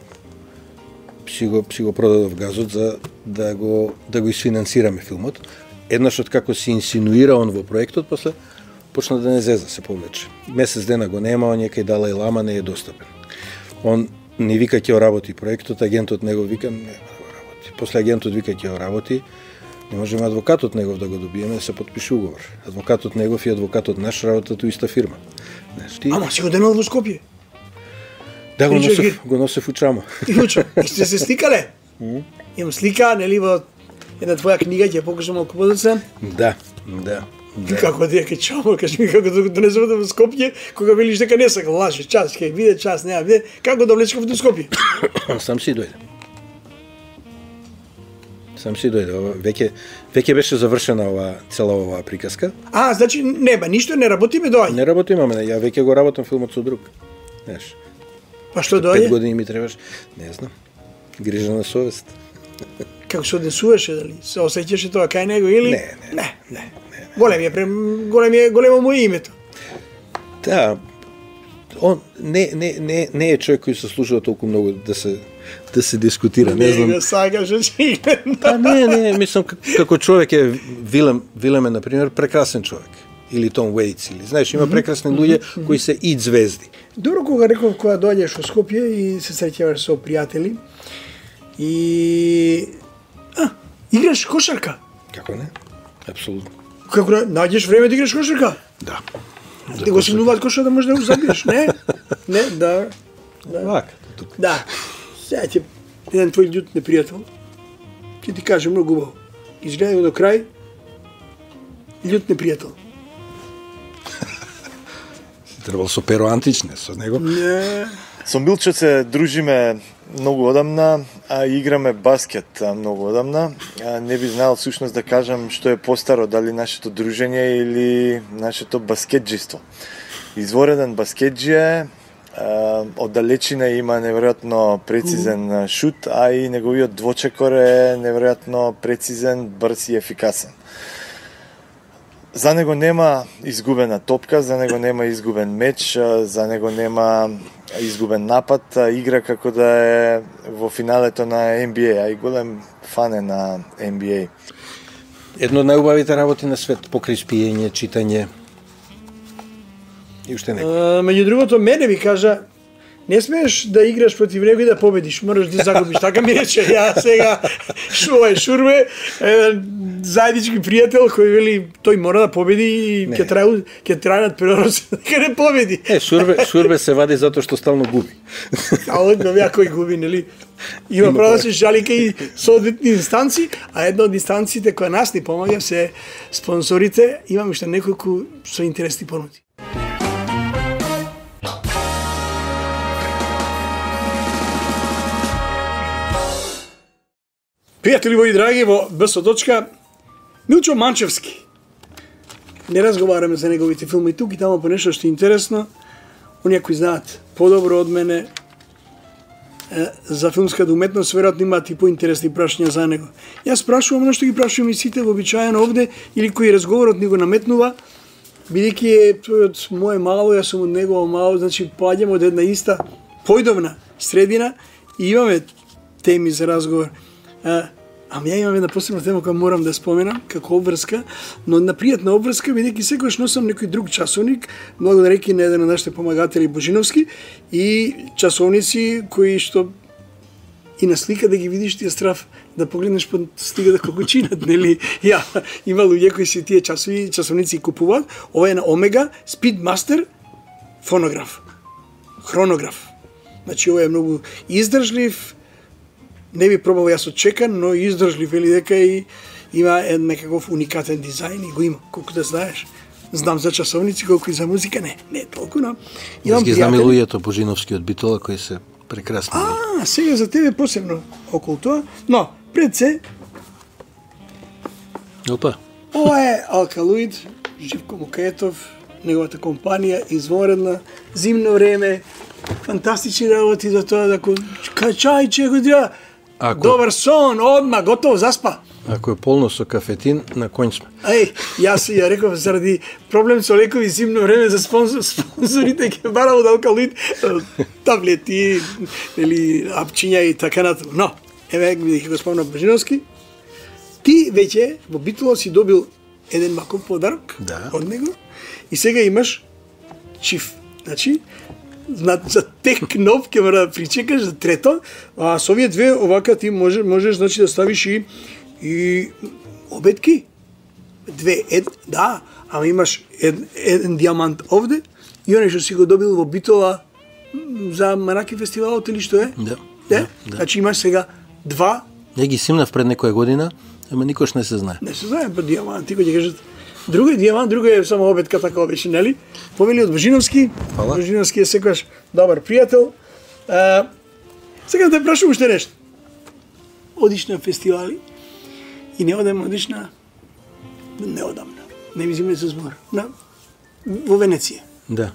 си го продадов газот за да го isfinansираме филмот. Еднаш од како се инсинуира он во проектот, после почна да не зеза, се повлече. Месец дена го нема, он кај Далај Лама не е достапен. Он ни вика ќе работи проектот, агентот него вика не го работи. После агентот вика ќе работи, не можеме адвокатот негов да го добиеме да се подпише уговор. Адвокатот негов и адвокатот наш работат у иста фирма. Ама си го денал во Скопје? Да, го носев у чама. И сте се сликале? Имам слика, нели, во една твоја книга, ќе покажам малку подоцна. Да. Како дека чамо, кажи ми како да донесувате во Скопје, кога велиш дека не сакал, лажеш, час, ќе виде час, нема виде, како да влечкав до Скопје? Сам си дојде. Веќе беше завршена цела оваа приказка. Значи ништо не работиме доаѓа. Не работиме, ама ја веќе го работам филмот со друг. Знаеш. Па што доаѓа? 5 години ми требаш, не знам. Грижа на совест. Како се однесуваше, дали? Се осеќаше тоа кај него или? Не. Големо му името. Да. Он не е човек кој се служува толку многу да се дискутира, не знам. Не го сакаш очигледно. Не, мислам како човек е Вилем е на пример прекрасен човек. Или Том Уейтс, или знаеш, има прекрасни луѓе кои се и звезди. Добро, кога доаѓаш во Скопје и се среќаваш со пријатели и играш кошарка. Како не? Апсолутно. Како најдеш време да играш кошарка? Да. Ти го симнуваат коша да можеш да го забиеш, не? Не, да. Вака. Да. Сега ќе еден твој љут непријател ќе ти каже многу убаво. Изгледај го до крај. Љут непријател. Требало со Перо Антич, не со него. Не. Со Милчо се дружиме многу одамна, а играме баскет многу одамна. Не би знаел всушност да кажам што е постаро, дали нашето дружење или нашето баскетџиство. Извореден баскетџија, оддалечина има неверојатно прецизен шут, а и неговиот двочекор е неверојатно прецизен, брз и ефикасен. За него нема изгубена топка, за него нема изгубен меч, за него нема изгубен напад, игра како да е во финалето на NBA, а и голем фан е на NBA. Едно од најубавите работи на свет, покрај спиење, читање и уште некој. Меѓу другото, мене ми кажа, не смееш да играш против него и да победиш, мораш да загубиш. Така ми рече, ја сега Шурбе, заеднички пријател кој вели тој мора да победи и ќе трајнат пренос дека не победи. Шурбе се вади затоа што стално губи. А одно кој губи, нели? Има право да се жали кај соодветни инстанци, а една од инстанциите која нас ни помага се спонсорите, имаме уште неколку со интересни понуди. Пријатели мои драги, во БС точка, Милчо Манчевски. не разговараме за неговите филми тук и тамо по нешто што е интересно. Оние кои знаат подобро од мене за филмската уметност, веројатно имаат и поинтересни прашања за него. Јас прашувам оно што ги прашувам и сите вообичаено овде, или кој разговорот ни го наметнува, бидејќи е тој од моje мало, јас сум од негово мало, значи поаѓаме од една иста појдовна средина и имаме теми за разговор. Ама ја имам една посебна тема која морам да споменам, како обврска, но на пријатна обврска, бидејќи секогаш носам некој друг часовник, благодарејќи на еден од нашите помагатели Божиновски, и часовници кои што и на слика да ги видиш ти е страф да погледнеш па стига да колку чинат, нели? Ја, има луѓе кои си тие часовници купуваат. Ова е на Омега Speedmaster фонограф, хронограф. Значи ова е многу издржлив. Не би пробал јас од чекан, но издржлив, вели дека и има некаков уникатен дизајн и го има, колку да знаеш. Знам за часовници, колку и за музика, не толку, но Јас ги знам и луѓето Божиновски од Битола кои се прекрасни. Сега за тебе посебно околу тоа, но пред се Опа. ова е Алкалоид, Живко Мукаетов, неговата компанија, извонредна, зимно време, фантастични работи за тоа да чајче го дија. Добар сон, одма, готов, заспа. Ако е полно со кафетин, на конј сме. Јас ја реков заради проблем со лекови зимно време за спонзорите ќе барам од Алкалоид таблети или апчиња и така натаму. Но, еве бидејќи го спомна Божиновски, ти веќе во Битола си добил еден маков подарок од него и сега имаш чиф. Значи, за тек нов ќе мора да причекаш за трето, а со овие две овака ти можеш значи да ставиш и обетки. Ама имаш еден диамант овде и оне што си го добил во Битола за Мараки фестивалот или што е? Да. Значи имаш сега два. Ја ги симнав пред некоја година, ама никош не се знае. Не се знае па диамант, ти го ќе кажат. Друго е диамант, друго е само обетка, така беше, нели? Повели од Божиновски. Фала. Божиновски е секогаш добар пријател. Сега да те прашувам уште нешто. Одиш на фестивали и одиш на неодамна. Не ми зиме се збор. Во Венеција. Да.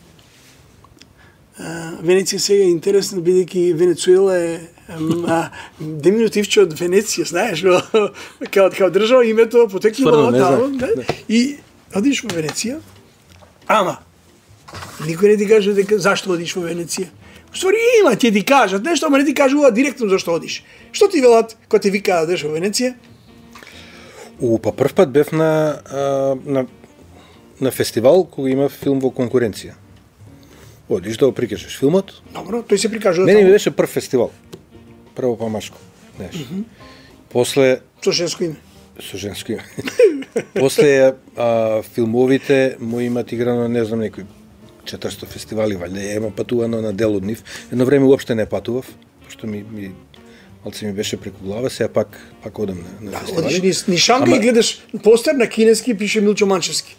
Венеција сега е интересна, бидејќи Венецуела е 2 минутивче од Венеција, знаеш, као држава името потекло таму, и одиш во Венеција, ама никој не ти каже дека зашто одиш во Венеција. Ствари има, ти кажат нешто, ама не ти кажува директно зашто одиш. Што ти велат кога те викаат да одиш во Венеција? Па прв пат бев на фестивал кога има филм во конкуренција. Одиш да го прикажеш филмот. Добро, тој се прикажува. Мене ми беше прв фестивал. Прво па машко, знаеш. После со женско име. Со женско име. После филмовите мои имат играно, не знам, некои 400 фестивали, валјда ема патувано на дел од нив. Едно време уопште не патував, пошто малце ми беше преку глава, сега пак одам на фестивали. Одиш ни Шангај и гледаш постер на кинески пише Милчо Манчевски.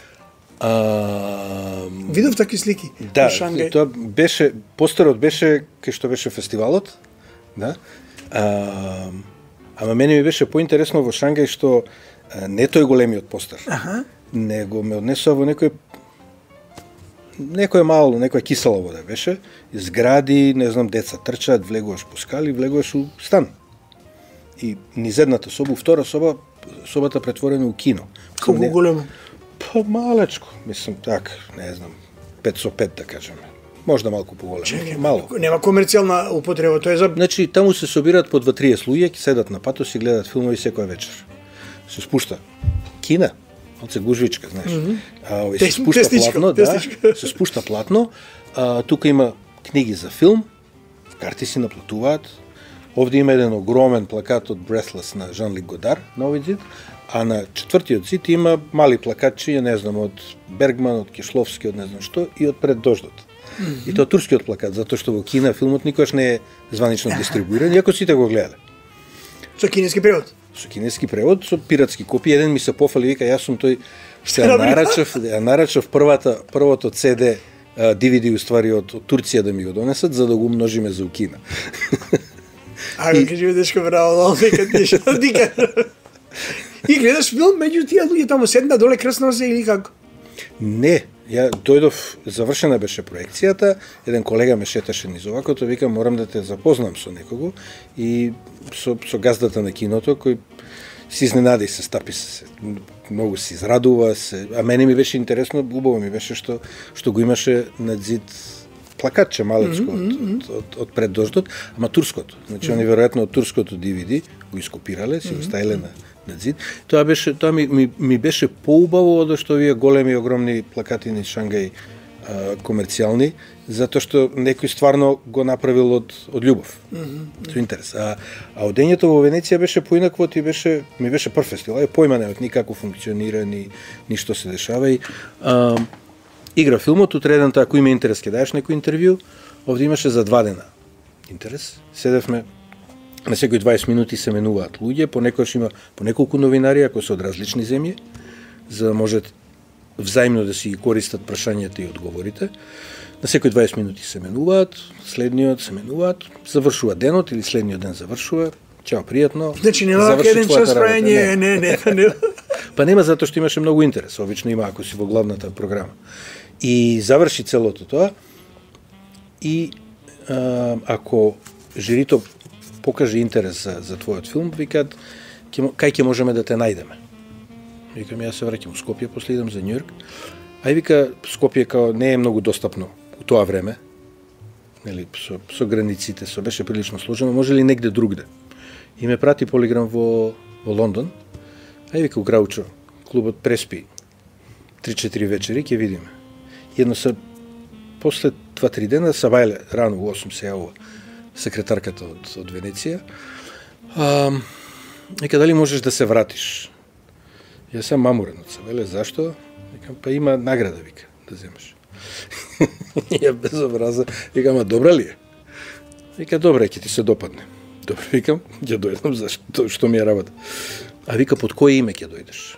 Видов такви слики. Да, тоа беше, постерот беше кај што беше фестивалот, да. Ама мене ми беше поинтересно во Шангај што не тој големиот постер, него ме однесува во некоја мало, некоја кисела вода беше, згради, не знам, деца трчаат, влегуваш по скали, влегуваш у стан. И низ едната соба, втора соба, собата претворена у кино. Колку големо? Па малечко, мислам так, не знам, 5 со 5 да кажеме. Можда малку поголемо, мало. Нема комерцијална употреба, тоа е за... Значи, таму се собираат по 2-30 луѓе, ќе седат на патос и гледаат филмови секоја вечер. Се спушта кина, малце гужвичка, знаеш. Се спушта платно, се спушта платно. Тука има книги за филм, карти си наплатуваат. Овде има еден огромен плакат од Breathless на Жан-Люк Годар на овој зид, а на четвртиот зид има мали плакатчи, не знам, од Бергман, од Кишловски, од не знам што, и од Пред дождот. И тоа турскиот плакат, затоа што во Кина филмот никош не е званично дистрибуиран, иако сите го гледале. Со кинески превод? Со кинески превод, со пиратски копии. Еден ми се пофали, вика, јас сум тој што ја нарачав првото CD DVD уствари од Турција да ми го донесат, за да го умножиме за Кина. Кажи ми дечко, браво, века ти што ти кажа. И гледаш филм, меѓу тие луѓе таму седна доле крснал се или како? Не, ја дојдов, завршена беше проекцијата, еден колега ме шеташе низ овакото, викам морам да те запознам со некого и со газдата на киното кој се изненади и се стапи се, многу се израдува се, а мене ми беше интересно, убаво ми беше што го имаше на зид плакатче малецко од пред дождот, ама турското. Значи они веројатно од турското DVD го ископирале, си го ставиле на зид. Тоа ми беше поубаво од што овие големи огромни плакати низ Шангај комерцијални, затоа што некој стварно го направил од љубов. Со интерес. А одењето во Венеција беше поинакво и ми беше прв фестивал. Појма немав ни како функционира, ни што се дешава и игра филмот, утредента ако има интерес ќе даеш некој интервју, овде имаше за 2 дена интерес. Седевме на секој 20 минути се менуваат луѓе, понекогаш има по неколку новинари ако се од различни земји, за да можат взаимно да си ги користат прашањата и одговорите. На секој 20 минути се менуваат, следниот се менуваат, завршува денот или следниот ден завршува. Чао, пријатно. Значи нема еден час прајање, не. Па нема затоа што имаше многу интерес, обично има ако си во главната програма. И заврши целото тоа и ако жирито покаже интерес за твојот филм, викаат кај ќе можеме да те најдеме. Викам, јас се враќам у Скопје, после идам за Њујорк. Ај вика, Скопје као не е многу достапно у тоа време, нели, со границите, беше прилично сложено, може ли негде другде? И ме прати полиграм во Лондон. Ај вика, у Граучо, клубот преспи 3-4 вечери, ќе видиме. Едно се, после 2-3 дена, Сабајле, рано у 8 се јавува секретарката од Венеција. Вика, дали можеш да се вратиш? Јас сам мамурен од Сабајле, зашто? Викам, па има награда, вика, да земеш. Ја безобраза, викам, а добра ли е? Вика, добра е, ќе ти се допадне. Добре, викам, ќе дојдам, зашто, што ми е работа? А вика, под кој име ќе дојдеш?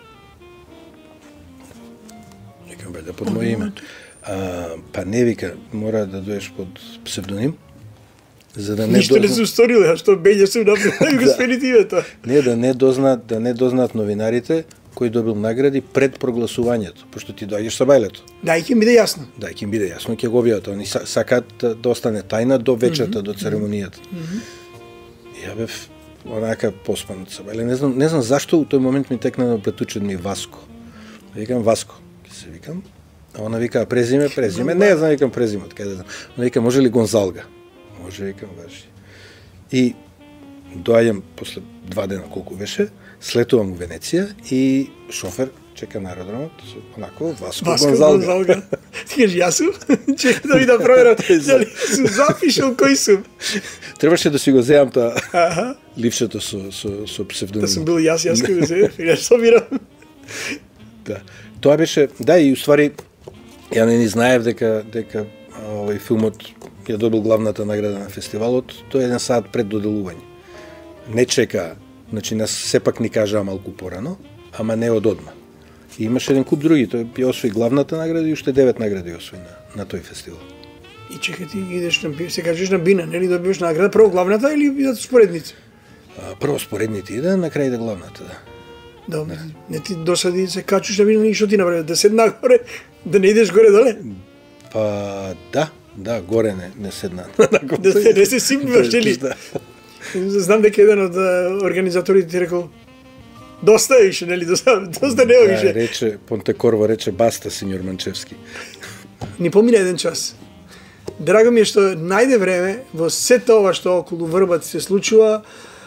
Викам, бе, да под моје име. Па не, вика, мора да дојдеш под псевдоним, за да не Ништо не се усториле, а што бење сум направил, го смените името. Не, да не дознаат новинарите кој добил награди пред прогласувањето, пошто ти доаѓаш са бајлето. Да, и ќе им биде јасно. Да, ќе им биде јасно, ќе го објават. Они сакаат да остане тајна до вечерта, до церемонијата. Ја бев онака поспан од Сабајле. Не знам зашто у тој момент ми текна да претучен ми Васко. Викам Васко, ќе се викам. А она вика презиме. Не знам, викам презиме, од каде знам. Она вика може ли Гонзалга? Може, викам, важи. И доаѓам после 2 дена колку беше, слетувам у Венеција и шофер чека на аеродромот, онако Васко Гонзалга. Ти кажи, јас сум? Чека да ви да проверам, дали сум запишал кој сум. Требаше да си го земам тоа ливчето со псевдоним. Да сум бил јас кој го земам, ја собирам. Да. Тоа беше, да, и уствари ја не ни знаев дека овој филмот ја добил главната награда на фестивалот, тоа е 1 сат пред доделување. Не чека, значи нас сепак ни кажаа малку порано, ама не од одма. И имаше еден куп други, тој ја освои главната награда и уште 9 награди освои на тој фестивал. И чекай, ти идеш на се кажеш на бина, нели добиваш награда прво главната или бидат споредници? Прво споредните иде, на крај да главната, да. Добре, не ти досади се качиш на бина, ништо ти направи, да седна горе, да не идеш горе доле? Па да, горе не седна. Да се симпваш, или? Знам дека еден од организаторите ти рекол доста е више, нели? Доста не е више. Рече, Понтекорво рече баста, сеньор Манчевски. Ни помина еден час. Драго ми е што најде време во сето ова што околу Врбат се случува,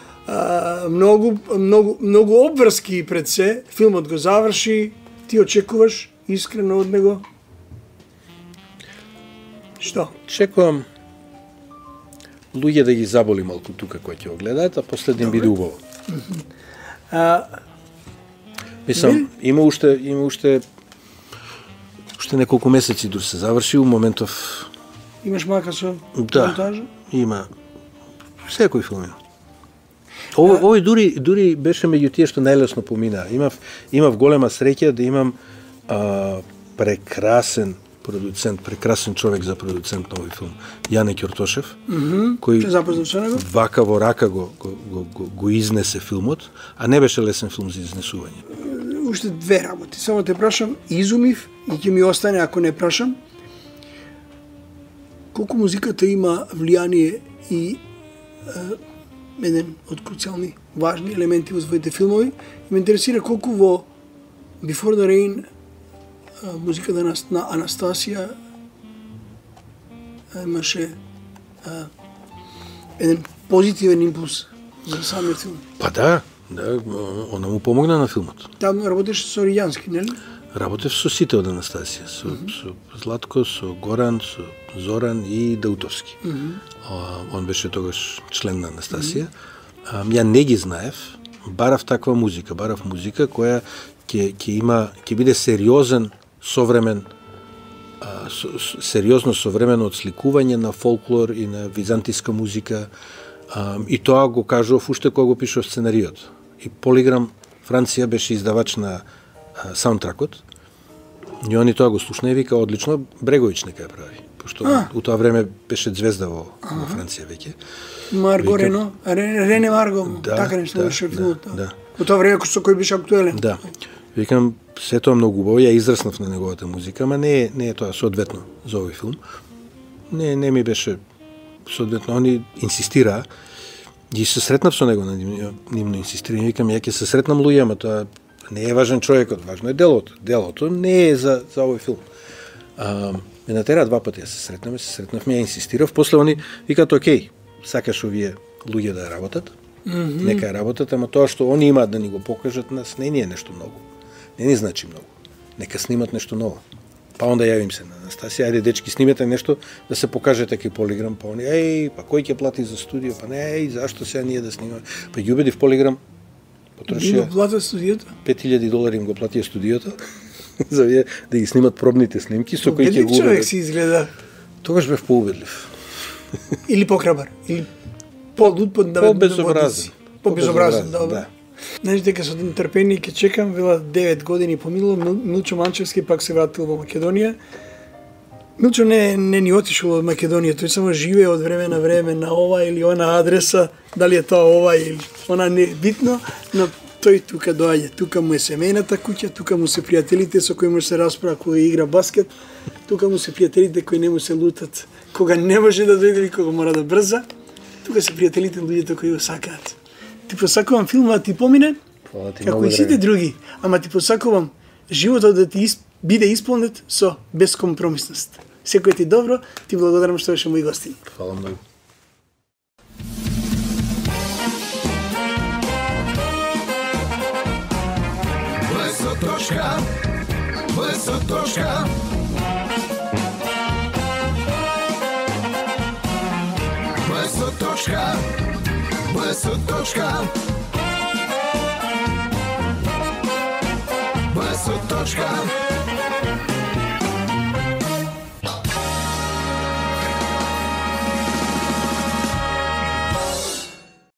многу обврски пред се, филмот го заврши, ти очекуваш искрено од него? Што? Чекувам луѓе да ги заболи малку тука кои ќе го гледаат, а после да им биде убаво. Мислам, има уште неколку месеци дури се заврши, у моментов... Имаш мака со монтажа? Да, има. Секој филм има. Овој дури беше меѓу тие што најлесно поминаа. Имав голема среќа да имам прекрасен продуцент, прекрасен човек за продуцент на овој филм, Јане Ќортошев, кој Запознат со него? вака во рака го изнесе филмот, а не беше лесен филм за изнесување. Уште две работи. Само те прашам, изумив и ќе ми остане ако не прашам. Колку музиката има влијание и еден од круцијални важни елементи во своите филмови. И ме интересира колку во Before the Rain музиката на Анастасија имаше еден позитивен импулс за самиот филм. Па да, она му помогна на филмот. Таму работеше со Орјански, нели? Работев со сите од Анастасија, со Златко, со Горан, со Зоран и Даутовски. Он беше тогаш член на Анастасија. Ја не ги знаев, барав таква музика, која ќе биде сериозен современ сериозно современо отсликување на фолклор и на византиска музика, и тоа го кажував уште кога го пишував сценариот. И Полиграм Франција беше издавач на саундтракот, и они тоа го слушна и вика, одлично, Бреговиќ нека ја прави, пошто у тоа време беше звезда во Франција веќе. Марго Рено, Рене Марго, така нешто беше филмот. Во тоа време со кој беше актуелен. Да. Викам, се тоа многу убаво, ја израснав на неговата музика, ама не е тоа соодветно за овој филм. Не ми беше соодветно, они инсистираа, и се сретнав со него на нивно инсистирање, викам, ја ќе се сретнам луѓе, ама тоа не е важен човекот, важно е делото. Делото не е за овој филм. Ме натера два пати ја се сретнав, ја инсистирав, после они викаат, окей, сакаш овие луѓе да работат, нека ја работат, ама тоа што они имаат да ни го покажат нас, не ни е нешто многу. Не ни значи многу. Нека снимат нешто ново. Па онда јавим се на Анастасија, ајде дечки, снимете нешто да се покажете ки Полиграм, па они, па кој ќе плати за студио, па не, зашто сега ние да снимаме. Па ги убеди в Полиграм, потрошија $5,000 им го платија студиото, за да ги снимат пробните снимки, со кои ќе го убедат. Човек си изгледа. Тогаш бев поубедлив. Или покрабар, или по-луд, по-безобразен. По-безобразен, добро. Знаеш дека со нетрпение ќе чекам, вела 9 години поминало, Милчо Манчевски пак се вратил во Македонија. Милчо не ни отишол од Македонија, тој само живее од време на време на ова или она адреса, дали е тоа ова или она не е битно, но тој тука доаѓа, тука му е семејната куќа, тука му се пријателите со кои може се расправа кога игра баскет, тука му се пријателите кои не му се лутат, кога не може да дојде или кога мора да брза, тука се пријателите луѓето кои го сакаат. Ти посакувам филмот ти помине, како и сите други, ама ти посакувам животот да ти биде исполнет со бескомпромисност. Секој ти добро, ти благодарам што беше мој гостин. Фала многу. Блесоточка, блесоточка. Блесоточка, блесоточка. Блесоточка.